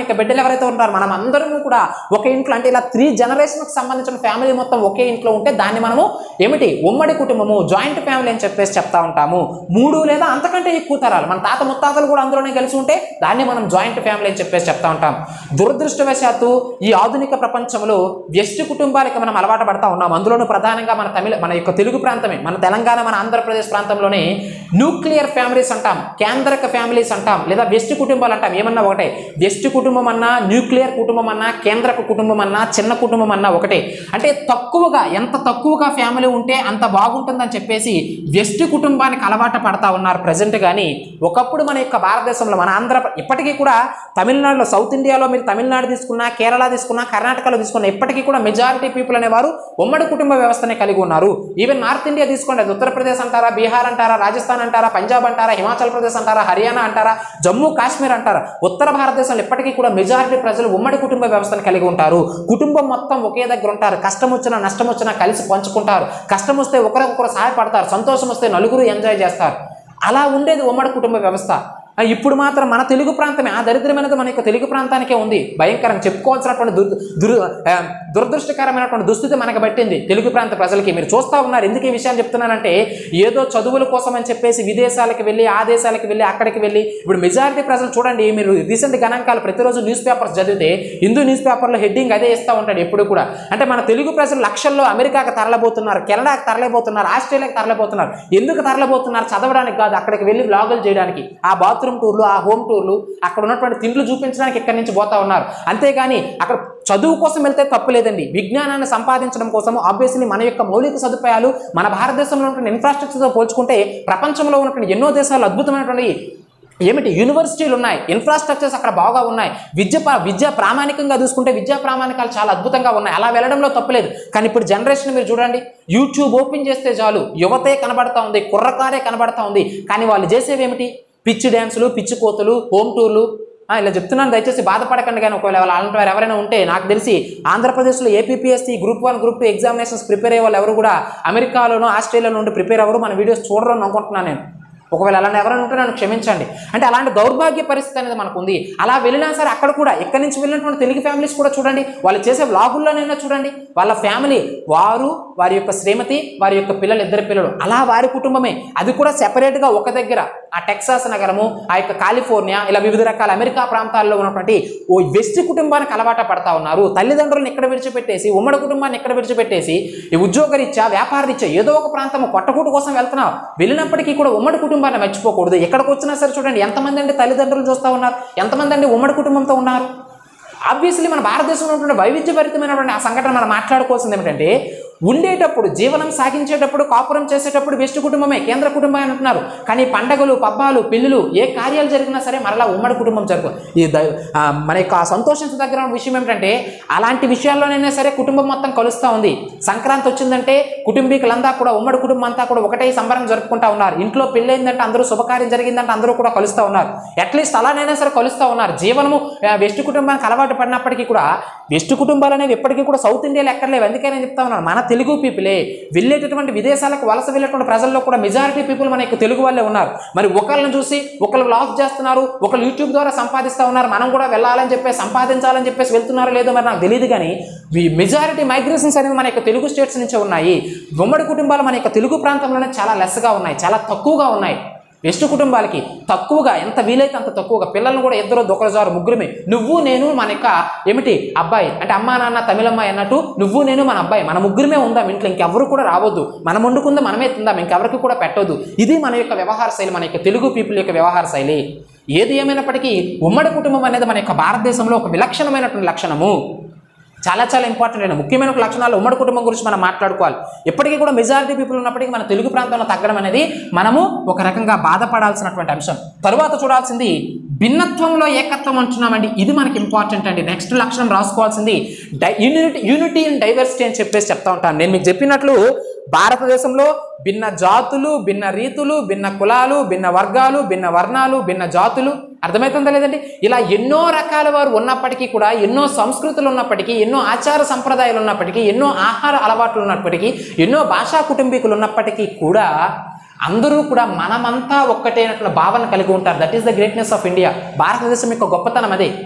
యొక్క బిడ్డలు ఎవరైతే ఉంటారో మనం అందరము కూడా ఒక ఇంట్లో, అంటే ఇలా త్రీ జనరేషన్కి సంబంధించిన ఫ్యామిలీ మొత్తం ఒకే ఇంట్లో ఉంటే దాన్ని మనము ఏమిటి ఉమ్మడి కుటుంబము, జాయింట్ ఫ్యామిలీ అని చెప్పేసి చెప్తా ఉంటాము. మూడు లేదా అంతకంటే ఎక్కువ తరాలు, మన తాత ముత్తాతలు కూడా అందులోనే కలిసి ఉంటే దాన్ని మనం జాయింట్ ఫ్యామిలీ అని చెప్పేసి చెప్తా ఉంటాం. దురదృష్టవశాత్తు ఈ ఆధునిక ప్రపంచంలో వ్యష్టి కుటుంబాలకి మనం అలవాటు పడతా ఉన్నాం. అందులోనూ ప్రధానంగా మన తమిళ మన యొక్క తెలుగు ప్రాంతమే, మన తెలంగాణ, మన ఆంధ్రప్రదేశ్ ప్రాంతంలోనే న్యూక్లియర్ ఫ్యామిలీస్ అంటాం, కేంద్రక ఫ్యామిలీస్ అంటాం, లేదా వ్యష్టి కుటుంబాలు అంటాం. ఏమన్నా ఒకటే, వ్యష్టి కుటుంబం అన్నా, న్యూక్లియర్ కుటుంబం అన్నా, కేంద్రక కుటుంబం అన్నా, చిన్న కుటుంబం అన్నా ఒకటే. అంటే తక్కువగా, ఎంత తక్కువగా ఫ్యామిలీ ఉంటే అంత బాగుంటుందని చెప్పేసి వ్యష్టి కుటుంబానికి అలవాటు పడతా ఉన్నారు ప్రజెంట్. కానీ ఒకప్పుడు మన యొక్క భారతదేశంలో, మన ఆంధ్ర, ఇప్పటికీ కూడా తమిళనాడులో, సౌత్ ఇండియాలో మీరు తమిళనాడు తీసుకున్నా, కేరళ తీసుకున్నా, కర్ణాటకలో తీసుకున్నా, ఇప్పటికీ కూడా మెజారిటీ పీపుల్ అనేవారు ఉమ్మడి కుటుంబ వ్యవస్థనే కలిగి ఉన్నారు. ఈవెన్ నార్త్ ఇండియా తీసుకోండి, అది ఉత్తరప్రదేశ్ అంటారా, బీహార్ అంటారా, రాజస్థాన్ అంటారా, పంజాబ్ అంటారా, హిమాచల్ ప్రదేశ్ అంటారా, హర్యానా అంటారా, జమ్మూ కాశ్మీర్ అంటారా, ఉత్తర భారతదేశంలో ఇప్పటికీ కూడా మెజారిటీ ప్రజలు ఉమ్మడి కుటుంబ వ్యవస్థను కలిగి ఉంటారు. కుటుంబం మొత్తం ఒకే దగ్గర ఉంటారు. కష్టం వచ్చినా నష్టం వచ్చినా కలిసి పంచుకుంటారు. కష్టం వస్తే ఒకరికొకరు సహాయపడతారు, సంతోషం వస్తే నలుగురు ఎంజాయ్ చేస్తారు. అలా ఉండేది ఉమ్మడి కుటుంబ వ్యవస్థ. ఇప్పుడు మాత్రం మన తెలుగు ప్రాంతమే, ఆ దరిద్రమైనది మన యొక్క తెలుగు ప్రాంతానికే ఉంది. భయంకరంగా చెప్పుకోవాల్సినటువంటి దుర్ దుర్ దురదృష్టకరమైనటువంటి దుస్థితి మనకు పట్టింది తెలుగు ప్రాంత ప్రజలకి. మీరు చూస్తూ ఉన్నారు. ఎందుకు ఈ విషయాలు చెప్తున్నానంటే, ఏదో చదువుల కోసం అని చెప్పేసి విదేశాలకు వెళ్ళి, ఆ దేశాలకు వెళ్ళి, అక్కడికి వెళ్ళి, ఇప్పుడు మెజారిటీ ప్రజలు చూడండి, మీరు రీసెంట్ గణాంకాలు ప్రతిరోజు న్యూస్ పేపర్స్ చదివితే హిందూ న్యూస్ పేపర్లో హెడ్డింగ్ అదే ఇస్తూ ఉంటాడు ఎప్పుడు కూడా. అంటే మన తెలుగు ప్రజలు లక్షల్లో అమెరికాకు తరలిపోతున్నారు, కెనడాకి తరలిపోతున్నారు, ఆస్ట్రేలియాకి తరలిపోతున్నారు. ఎందుకు తరలిపోతున్నారు? చదవడానికి కాదు, అక్కడికి వెళ్ళి వ్లాగులు చేయడానికి, ఆ బాత్రూమ్ టూర్లు, ఆ హోమ్ టూర్లు, అక్కడ ఉన్నటువంటి తిండ్లు చూపించడానికి ఇక్కడి నుంచి పోతా ఉన్నారు. అంతేగాని అక్కడ చదువు కోసం వెళ్తే తప్పు లేదండి. విజ్ఞానాన్ని సంపాదించడం కోసం ఆబ్వియస్లీ మన యొక్క మౌలిక సదుపాయాలు మన భారతదేశంలో ఉన్నటువంటి ఇన్ఫ్రాస్ట్రక్చర్తో పోల్చుకుంటే ప్రపంచంలో ఉన్నటువంటి ఎన్నో దేశాలు అద్భుతమైనటువంటి ఏమిటి యూనివర్సిటీలు ఉన్నాయి, ఇన్ఫ్రాస్ట్రక్చర్స్ అక్కడ బాగా ఉన్నాయి. విద్య విద్య ప్రామాణికంగా చూసుకుంటే విద్యా ప్రామాణికాలు చాలా అద్భుతంగా ఉన్నాయి. అలా వెళ్ళడంలో తప్పులేదు. కానీ ఇప్పుడు జనరేషన్ మీరు చూడండి, యూట్యూబ్ ఓపెన్ చేస్తే చాలు యువతే కనబడతా ఉంది, కుర్రకారే కనబడతా ఉంది. కానీ వాళ్ళు చేసేవి ఏమిటి? పిచ్చి డ్యాన్సులు, పిచ్చి కోతులు, హోమ్ టూర్లు. ఇలా చెప్తున్నాను, దయచేసి బాధపడకండి. కానీ ఒకవేళ అలాంటి వారు ఎవరైనా ఉంటే, నాకు తెలిసి ఆంధ్రప్రదేశ్లో APPSC group one group two examinations prepare అయ్యే వాళ్ళు ఎవరు కూడా అమెరికాలోనో ఆస్ట్రేలియాలో నుండి ప్రిపేర్ అవ్వరు. మన వీడియోస్ చూడరు అని అనుకుంటున్నాను నేను. ఒకవేళ అలాంటి ఎవరైనా ఉంటే నన్ను క్షమించండి. అంటే అలాంటి దౌర్భాగ్య పరిస్థితి అనేది మనకు ఉంది. అలా వెళ్ళినా సరే అక్కడ కూడా ఎక్కడి నుంచి వెళ్ళినటువంటి తెలుగు ఫ్యామిలీస్ కూడా చూడండి, వాళ్ళు చేసే వ్లాగుల్లోనైనా చూడండి, వాళ్ళ ఫ్యామిలీ, వారు, వారి యొక్క శ్రీమతి, వారి యొక్క పిల్లలు, ఇద్దరు పిల్లలు, అలా వారి కుటుంబమే. అది కూడా సెపరేట్గా ఒక దగ్గర, ఆ టెక్సాస్ నగరము, ఆ యొక్క కాలిఫోర్నియా, ఇలా వివిధ రకాల అమెరికా ప్రాంతాల్లో ఉన్నటువంటి ఓ వెస్ట్ కుటుంబానికి అలవాటు పడతా ఉన్నారు. తల్లిదండ్రులను ఎక్కడ విడిచిపెట్టేసి, ఉమ్మడి కుటుంబాన్ని ఎక్కడ విడిచిపెట్టేసి, ఈ ఉద్యోగరీత్యా, వ్యాపారరీత్యా ఏదో ఒక ప్రాంతం కొట్టకూటు కోసం వెళ్తున్నావు. వెళ్ళినప్పటికీ కూడా ఉమ్మడి కుటుంబం మర్చిపోకూడదు. ఎక్కడికి వచ్చినా సరే చూడండి, ఎంతమంది అండి తల్లిదండ్రులు చూస్తూ ఉన్నారు, ఎంతమంది అండి ఉమ్మడి కుటుంబంతో ఉన్నారు. ఆబ్వియస్లీ మన భారతదేశంలో ఉన్నటువంటి వైవిధ్యభరితమైనటువంటి ఆ సంఘటన మనం మాట్లాడుకోవాల్సింది ఏమిటంటే, ఉండేటప్పుడు, జీవనం సాగించేటప్పుడు, కాపురం చేసేటప్పుడు వెస్ట్ కుటుంబమే, కేంద్ర కుటుంబం అని అంటున్నారు. కానీ పండగలు, పబ్బాలు, పెళ్ళిళ్ళు, ఏ కార్యాలు జరిగినా సరే మరలా ఉమ్మడి కుటుంబం జరుగు. ఈ మన యొక్క సంతోషించదగ్గర విషయం ఏమిటంటే, అలాంటి విషయాల్లోనైనా సరే కుటుంబం మొత్తం కలుస్తూ ఉంది. సంక్రాంతి వచ్చిందంటే కుటుంబీకులంతా కూడా, ఉమ్మడి కుటుంబం అంతా కూడా ఒకటే సంబరం జరుపుకుంటా ఉన్నారు. ఇంట్లో పెళ్ళైందంటే అందరూ, శుభకార్యం జరిగిందంటే అందరూ కూడా కలుస్తూ ఉన్నారు. అట్లీస్ట్ అలానైనా సరే కలుస్తూ ఉన్నారు. జీవనము వెస్ట్ కుటుంబానికి అలవాటు పడినప్పటికీ కూడా వెస్ట్ కుటుంబాలు అనేవి ఎప్పటికీ కూడా సౌత్ ఇండియాలో ఎక్కర్లేవు. అందుకే నేను చెప్తా ఉన్నాను, మన తెలుగు పీపులే. వెళ్ళేటటువంటి విదేశాలకు వలస వెళ్ళేటువంటి ప్రజల్లో కూడా మెజారిటీ పీపుల్ మన యొక్క తెలుగు వాళ్ళే ఉన్నారు. మరి ఒకళ్ళని చూసి ఒకళ్ళు వ్లాగ్ చేస్తున్నారు, ఒకళ్ళు యూట్యూబ్ ద్వారా సంపాదిస్తూ ఉన్నారు. మనం కూడా వెళ్ళాలని చెప్పేసి, సంపాదించాలని చెప్పేసి వెళ్తున్నారో లేదో మరి నాకు తెలియదు. కానీ మెజారిటీ మైగ్రేషన్స్ అనేవి మన యొక్క తెలుగు స్టేట్స్ నుంచే ఉన్నాయి. ఉమ్మడి కుటుంబాలు మన యొక్క తెలుగు ప్రాంతంలోనే చాలా లెస్గా ఉన్నాయి, చాలా తక్కువగా ఉన్నాయి. వెస్ట్ కుటుంబాలకి తక్కువగా, ఎంత వీలైతే అంత తక్కువగా, పిల్లలను కూడా ఇద్దరు ఒకరు జారు ముగ్గురమే, నువ్వు నేను మన యొక్క ఏమిటి అబ్బాయి, అంటే అమ్మా నాన్న తమిళమ్మాయి అన్నట్టు నువ్వు నేను మన అబ్బాయి, మన ముగ్గురమే ఉందాం ఇంట్లో, ఇంకెవరు కూడా రావద్దు, మనం వండుకుందాం, మనమే తిందాం, ఇంకెవరికి కూడా పెట్టొద్దు. ఇది మన యొక్క వ్యవహార శైలి, మన యొక్క తెలుగు పీపుల్ యొక్క వ్యవహార శైలి. ఏది ఏమైనప్పటికీ ఉమ్మడి కుటుంబం అనేది మన యొక్క భారతదేశంలో ఒక విలక్షణమైనటువంటి లక్షణము. చాలా చాలా ఇంపార్టెంట్ అయిన ముఖ్యమైన లక్షణాలు ఉమ్మడి కుటుంబం గురించి మనం మాట్లాడుకోవాలి. ఎప్పటికీ కూడా మెజారిటీ పీపుల్ ఉన్నప్పటికీ మన తెలుగు ప్రాంతంలో తగ్గడం అనేది మనము ఒక రకంగా బాధపడాల్సినటువంటి అంశం. తరువాత చూడాల్సింది భిన్నత్వంలో ఏకత్వం అంటున్నామండి. ఇది మనకి ఇంపార్టెంట్ అండి. నెక్స్ట్ లక్షణం రాసుకోవాల్సింది డై యూనిటీ యూనిటీ అండ్ డైవర్సిటీ అని చెప్పేసి చెప్తా ఉంటాను. నేను మీకు చెప్పినట్లు భారతదేశంలో భిన్న జాతులు, భిన్న రీతులు, భిన్న కులాలు, భిన్న వర్గాలు, భిన్న వర్ణాలు, భిన్న జాతులు, అర్థమవుతుందా లేదండి? ఇలా ఎన్నో రకాల వారు ఉన్నప్పటికీ కూడా, ఎన్నో సంస్కృతులు ఉన్నప్పటికీ, ఎన్నో ఆచార సంప్రదాయాలు ఉన్నప్పటికీ, ఎన్నో ఆహార అలవాట్లు ఉన్నప్పటికీ, ఎన్నో భాషా కుటుంబీకులు ఉన్నప్పటికీ కూడా అందరూ కూడా మనమంతా ఒక్కటైనటువంటి భావన కలిగి ఉంటారు. That is the greatness of India. భారతదేశం యొక్క గొప్పతనం అదే.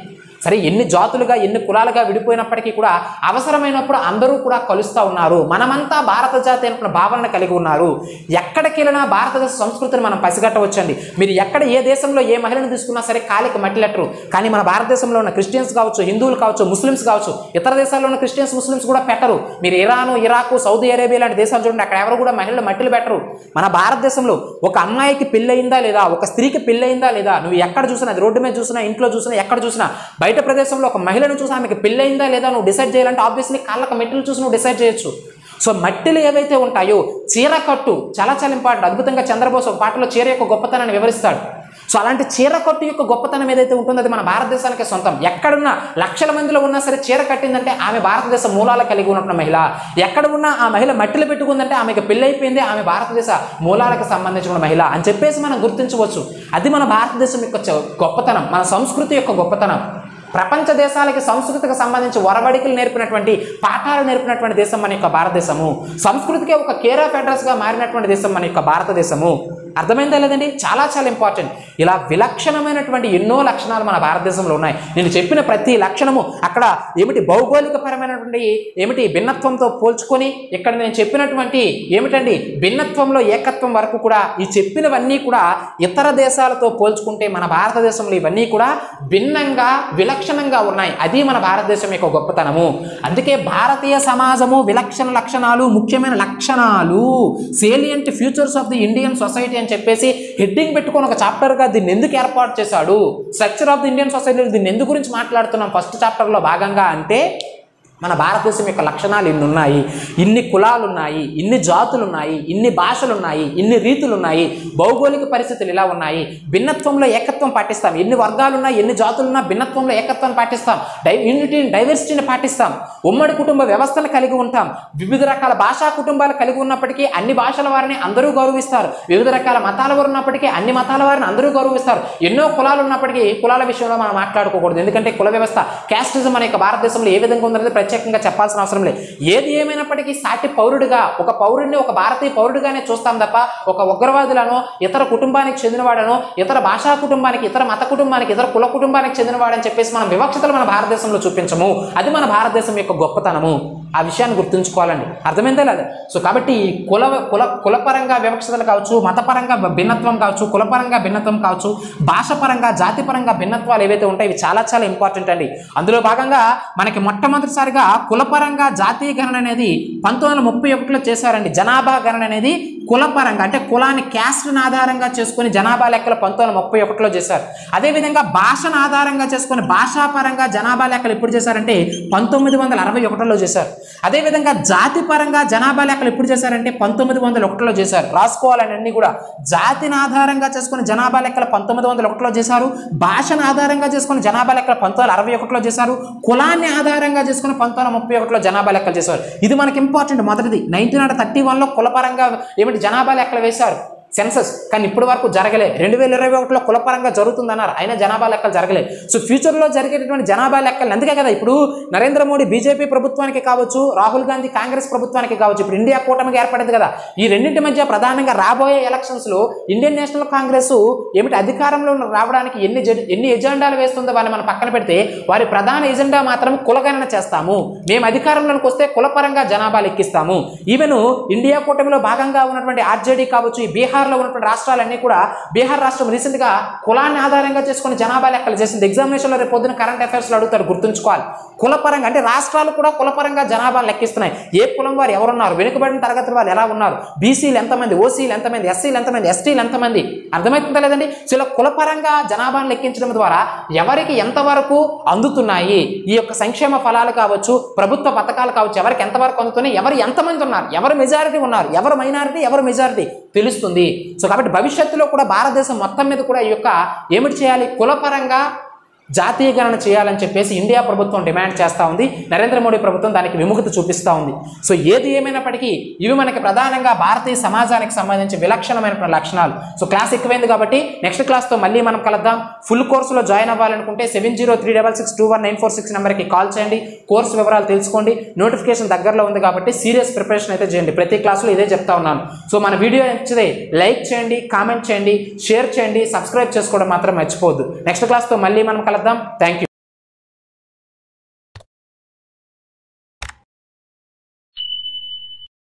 సరే ఎన్ని జాతులుగా ఎన్ని కులాలుగా విడిపోయినప్పటికీ కూడా అవసరమైనప్పుడు అందరూ కూడా కలుస్తూ ఉన్నారు. మనమంతా భారత జాతి అనే భావనను కలిగి ఉన్నారు. ఎక్కడికి వెళ్ళినా భారతదేశ సంస్కృతిని మనం పసిగట్టవచ్చండి. మీరు ఎక్కడ ఏ దేశంలో ఏ మహిళను తీసుకున్నా సరే కాలికి మట్టిలెట్టరు. కానీ మన భారతదేశంలో ఉన్న క్రిస్టియన్స్ కావచ్చు, హిందువులు కావచ్చు, ముస్లిమ్స్ కావచ్చు, ఇతర దేశాల్లో ఉన్న క్రిస్టియన్స్ ముస్లిమ్స్ కూడా పెట్టరు. మీరు ఇరాను, ఇరాకు, సౌదీ అరేబియా లాంటి దేశాలు చూడండి, అక్కడ ఎవరు కూడా మహిళలు మట్టిలు పెట్టరు. మన భారతదేశంలో ఒక అమ్మాయికి పెళ్ళయిందా లేదా, ఒక స్త్రీకి పెళ్ళయిందా లేదా, నువ్వు ఎక్కడ చూసినా, అది రోడ్డు మీద చూసినా, ఇంట్లో చూసినా, ఎక్కడ చూసినా, బయట ప్రదేశంలో ఒక మహిళను చూసినా ఆమెకి పెళ్ళయిందా లేదా నువ్వు డిసైడ్ చేయాలంటే ఆబ్వియస్లీ కాళ్ళకు మెట్టులు చూసి నువ్వు డిసైడ్ చేయొచ్చు. సో మట్టిలు ఏవైతే ఉంటాయో, చీర కట్టు చాలా చాలా ఇంపార్టెంట్. అద్భుతంగా చంద్రబోస్ ఒక పాటలో చీర యొక్క గొప్పతనాన్ని వివరిస్తాడు. సో అలాంటి చీర కట్టు యొక్క గొప్పతనం ఏదైతే ఉంటుందో అది మన భారతదేశానికి సొంతం. ఎక్కడున్నా లక్షల మందిలో ఉన్నా సరే చీర కట్టిందంటే ఆమె భారతదేశ మూలాలు కలిగి ఉన్న మహిళ. ఎక్కడ ఉన్నా ఆ మహిళ మట్టిలు పెట్టుకుందంటే ఆమెకు పెళ్ళైపోయింది, ఆమె భారతదేశ మూలాలకు సంబంధించిన మహిళ అని చెప్పేసి మనం గుర్తించవచ్చు. అది మన భారతదేశం యొక్క గొప్పతనం, మన సంస్కృతి యొక్క గొప్పతనం. ప్రపంచ దేశాలకి సంస్కృతికి సంబంధించి వరబడికలు నేర్పినటువంటి, పాఠాలు నేర్పినటువంటి దేశం మన యొక్క భారతదేశము. సంస్కృతికి ఒక కేర్ ఆఫ్ అడ్రస్గా మారినటువంటి దేశం మన యొక్క భారతదేశము. అర్థమైందా లేదండి? చాలా చాలా ఇంపార్టెంట్. ఇలా విలక్షణమైనటువంటి ఎన్నో లక్షణాలు మన భారతదేశంలో ఉన్నాయి. నేను చెప్పిన ప్రతి లక్షణము అక్కడ ఏమిటి భౌగోళిక పరమైనటువంటి ఏమిటి భిన్నత్వంతో పోల్చుకొని, ఇక్కడ నేను చెప్పినటువంటి ఏమిటండి భిన్నత్వంలో ఏకత్వం వరకు కూడా ఈ చెప్పినవన్నీ కూడా ఇతర దేశాలతో పోల్చుకుంటే మన భారతదేశంలో ఇవన్నీ కూడా భిన్నంగా విలక్షణంగా ఉన్నాయి. అది మన భారతదేశం యొక్క గొప్పతనము. అందుకే భారతీయ సమాజము విలక్షణ లక్షణాలు, ముఖ్యమైన లక్షణాలు, salient features of the Indian society అని చెప్పేసి హెడ్డింగ్ పెట్టుకొని ఒక చాప్టర్గా దీన్ని ఎందుకు ఏర్పాటు చేశాడు, structure of the Indian society, దీన్ని ఎందుకు గురించి మాట్లాడుతున్నాం ఫస్ట్ చాప్టర్లో భాగంగా అంటే మన భారతదేశం యొక్క లక్షణాలు ఇన్ని ఉన్నాయి, ఇన్ని కులాలు ఉన్నాయి, ఇన్ని జాతులు ఉన్నాయి, ఇన్ని భాషలు ఉన్నాయి, ఇన్ని రీతులు ఉన్నాయి, భౌగోళిక పరిస్థితులు ఇలా ఉన్నాయి, భిన్నత్వంలో ఏకత్వం పాటిస్తాం. ఎన్ని వర్గాలు ఉన్నాయి, ఎన్ని జాతులు ఉన్నా భిన్నత్వంలో ఏకత్వాన్ని పాటిస్తాం, డై యూనిటీని డైవర్సిటీని పాటిస్తాం, ఉమ్మడి కుటుంబ వ్యవస్థను కలిగి ఉంటాం. వివిధ రకాల భాషా కుటుంబాలు కలిగి ఉన్నప్పటికీ అన్ని భాషల వారిని అందరూ గౌరవిస్తారు. వివిధ రకాల మతాల వారు ఉన్నప్పటికీ అన్ని మతాల వారిని అందరూ గౌరవిస్తారు. ఎన్నో కులాలు ఉన్నప్పటికీ కులాల విషయంలో మనం మాట్లాడుకోకూడదు. ఎందుకంటే కుల వ్యవస్థ, క్యాస్టిజం మన యొక్క భారతదేశంలో ఏ విధంగా ఉందనేది ప్రత్యేకంగా చెప్పాల్సిన అవసరం లేదు. ఏది ఏమైనప్పటికీ సాటి పౌరుడిగా, ఒక పౌరుడిని ఒక భారతీయ పౌరుడిగానే చూస్తాం తప్ప ఒక ఉగ్రవాదులను, ఇతర కుటుంబానికి చెందినవాడను, ఇతర భాషా కుటుంబానికి, ఇతర మత కుటుంబానికి, ఇతర కుల కుటుంబానికి చెందినవాడని చెప్పేసి మనం వివక్షతలు మన భారతదేశంలో చూపించము. అది మన భారతదేశం యొక్క గొప్పతనము. ఆ విషయాన్ని గుర్తుంచుకోవాలండి. అర్థమైందా లేదా? సో కాబట్టి ఈ కుల కుల కులపరంగా వివక్షతలు కావచ్చు, మతపరంగా భిన్నత్వం కావచ్చు, కులపరంగా భిన్నత్వం కావచ్చు, భాషపరంగా జాతిపరంగా భిన్నత్వాలు ఏవైతే ఉంటాయి ఇవి చాలా చాలా ఇంపార్టెంట్ అండి. అందులో భాగంగా మనకి మొట్టమొదటిసారిగా కులపరంగా జాతీయ గణన అనేది పంతొమ్మిది వందల ముప్పై ఒకటిలో చేశారండి. జనాభా గణన అనేది కులపరంగా అంటే కులాన్ని క్యాస్ట్ని ఆధారంగా చేసుకుని జనాభా లెక్కలు పంతొమ్మిది వందల ముప్పై ఒకటిలో చేశారు. అదేవిధంగా భాషను ఆధారంగా చేసుకుని భాషాపరంగా జనాభా లెక్కలు ఎప్పుడు చేశారంటే పంతొమ్మిది వందల అరవై ఒకటిలో చేశారు. అదేవిధంగా జాతి పరంగా జనాభా లెక్కలు ఎప్పుడు చేశారంటే పంతొమ్మిది వందల ఒకటిలో చేశారు. రాసుకోవాలని అన్ని కూడా జాతిని ఆధారంగా చేసుకుని జనాభా లెక్కలు పంతొమ్మిది వందల ఒకటిలో చేశారు. భాషను ఆధారంగా చేసుకుని జనాభా లెక్కలు పంతొమ్మిది వందల అరవై ఒకటిలో చేశారు. కులాన్ని ఆధారంగా చేసుకుని పంతొమ్మిది వందల ముప్పై ఒకటిలో జనాభా లెక్కలు చేశారు. ఇది మనకి ఇంపార్టెంట్. మొదటిది నైన్టీన్ హండ్రెడ్ థర్టీ వన్లో కులపరంగా ఏమిటి జనాభా లెక్కలు వేశారు, సెన్సస్. కానీ ఇప్పటి వరకు జరగలేదు. రెండు వేల ఇరవై ఒకటిలో కులపరంగా జరుగుతుందన్నారు, అయినా జనాభా లెక్కలు జరగలేదు. సో ఫ్యూచర్లో జరిగేటటువంటి జనాభా లెక్కలు అందుకే కదా ఇప్పుడు నరేంద్ర మోడీ బీజేపీ ప్రభుత్వానికి కావచ్చు, రాహుల్ గాంధీ కాంగ్రెస్ ప్రభుత్వానికి కావచ్చు, ఇప్పుడు ఇండియా కూటమిగా ఏర్పడింది కదా. ఈ రెండింటి మధ్య ప్రధానంగా రాబోయే ఎలక్షన్స్లో ఇండియన్ నేషనల్ కాంగ్రెస్ ఏమిటి అధికారంలో రావడానికి ఎన్ని ఎన్ని ఎజెండాలు వేస్తుందో వాళ్ళని మనం పక్కన పెడితే వారి ప్రధాన ఎజెండా మాత్రం కులగణన చేస్తాము, మేము అధికారంలోకి వస్తే కులపరంగా జనాభా లెక్కిస్తాము. ఈవెన్ ఇండియా కూటమిలో భాగంగా ఉన్నటువంటి ఆర్జేడీ కావచ్చు, ఈ బీహార్ లో ఉన్నటువంటి రాష్ట్రాలన్నీ కూడా, బీహార్ రాష్ట్రం రీసెంట్ గా కులాన్ని ఆధారంగా చేసుకుని జనాభా లెక్కలు చేసింది. ఎగ్జామినేషన్ లో రేపు పొద్దున కరెంట్ అఫైర్స్ లో అడుగుతారు, గుర్తుంచుకోవాలి. కులపరంగా అంటే రాష్ట్రాలు కూడా కులపరంగా జనాభా లెక్కిస్తున్నాయి. ఏ కులం వారు ఎవరున్నారు, వెనుకబడిన తరగతి వాళ్ళు ఎలా ఉన్నారు, బీసీలు ఎంతమంది, ఓసీలు ఎంతమంది, ఎస్సీలు ఎంతమంది, ఎస్టీలు ఎంతమంది, అర్థమవుతుందా లేదండి? సో ఇలా కులపరంగా జనాభాను లెక్కించడం ద్వారా ఎవరికి ఎంతవరకు అందుతున్నాయి ఈ యొక్క సంక్షేమ ఫలాలు కావచ్చు, ప్రభుత్వ పథకాలు కావచ్చు, ఎవరికి ఎంతవరకు అందుతున్నాయి, ఎవరు ఎంతమంది ఉన్నారు, ఎవరు మెజారిటీ ఉన్నారు, ఎవరు మైనారిటీ, ఎవరు మెజారిటీ తెలుస్తుంది. సో కాబట్టి భవిష్యత్తులో కూడా భారతదేశం మొత్తం మీద కూడా ఈ యొక్క ఏమిటి చేయాలి, కులపరంగా జాతీయ గణన చేయాలని చెప్పేసి ఇండియా ప్రభుత్వం డిమాండ్ చేస్తూ ఉంది. నరేంద్ర మోడీ ప్రభుత్వం దానికి విముఖత చూపిస్తూ ఉంది. సో ఏది ఏమైనప్పటికీ ఇవి మనకి ప్రధానంగా భారతీయ సమాజానికి సంబంధించి విలక్షణమైన లక్షణాలు. సో క్లాస్ ఎక్కువైంది కాబట్టి నెక్స్ట్ క్లాస్తో మళ్ళీ మనం కలుద్దాం. ఫుల్ కోర్సులో జాయిన్ అవ్వాలనుకుంటే seven zero three double six two one nine four six నెంబర్కి కాల్ చేయండి. కోర్సు వివరాలు తెలుసుకోండి. నోటిఫికేషన్ దగ్గరలో ఉంది కాబట్టి సీరియస్ ప్రిపరేషన్ అయితే చేయండి. ప్రతి క్లాసులో ఇదే చెప్తా ఉన్నాను. సో మన వీడియో నచ్చితే లైక్ చేయండి, కామెంట్ చేయండి, షేర్ చేయండి, సబ్స్క్రైబ్ చేసుకోవడం మాత్రం మర్చిపోవద్దు. నెక్స్ట్ క్లాస్తో మళ్ళీ మనం కలుద్దాం. Thank you.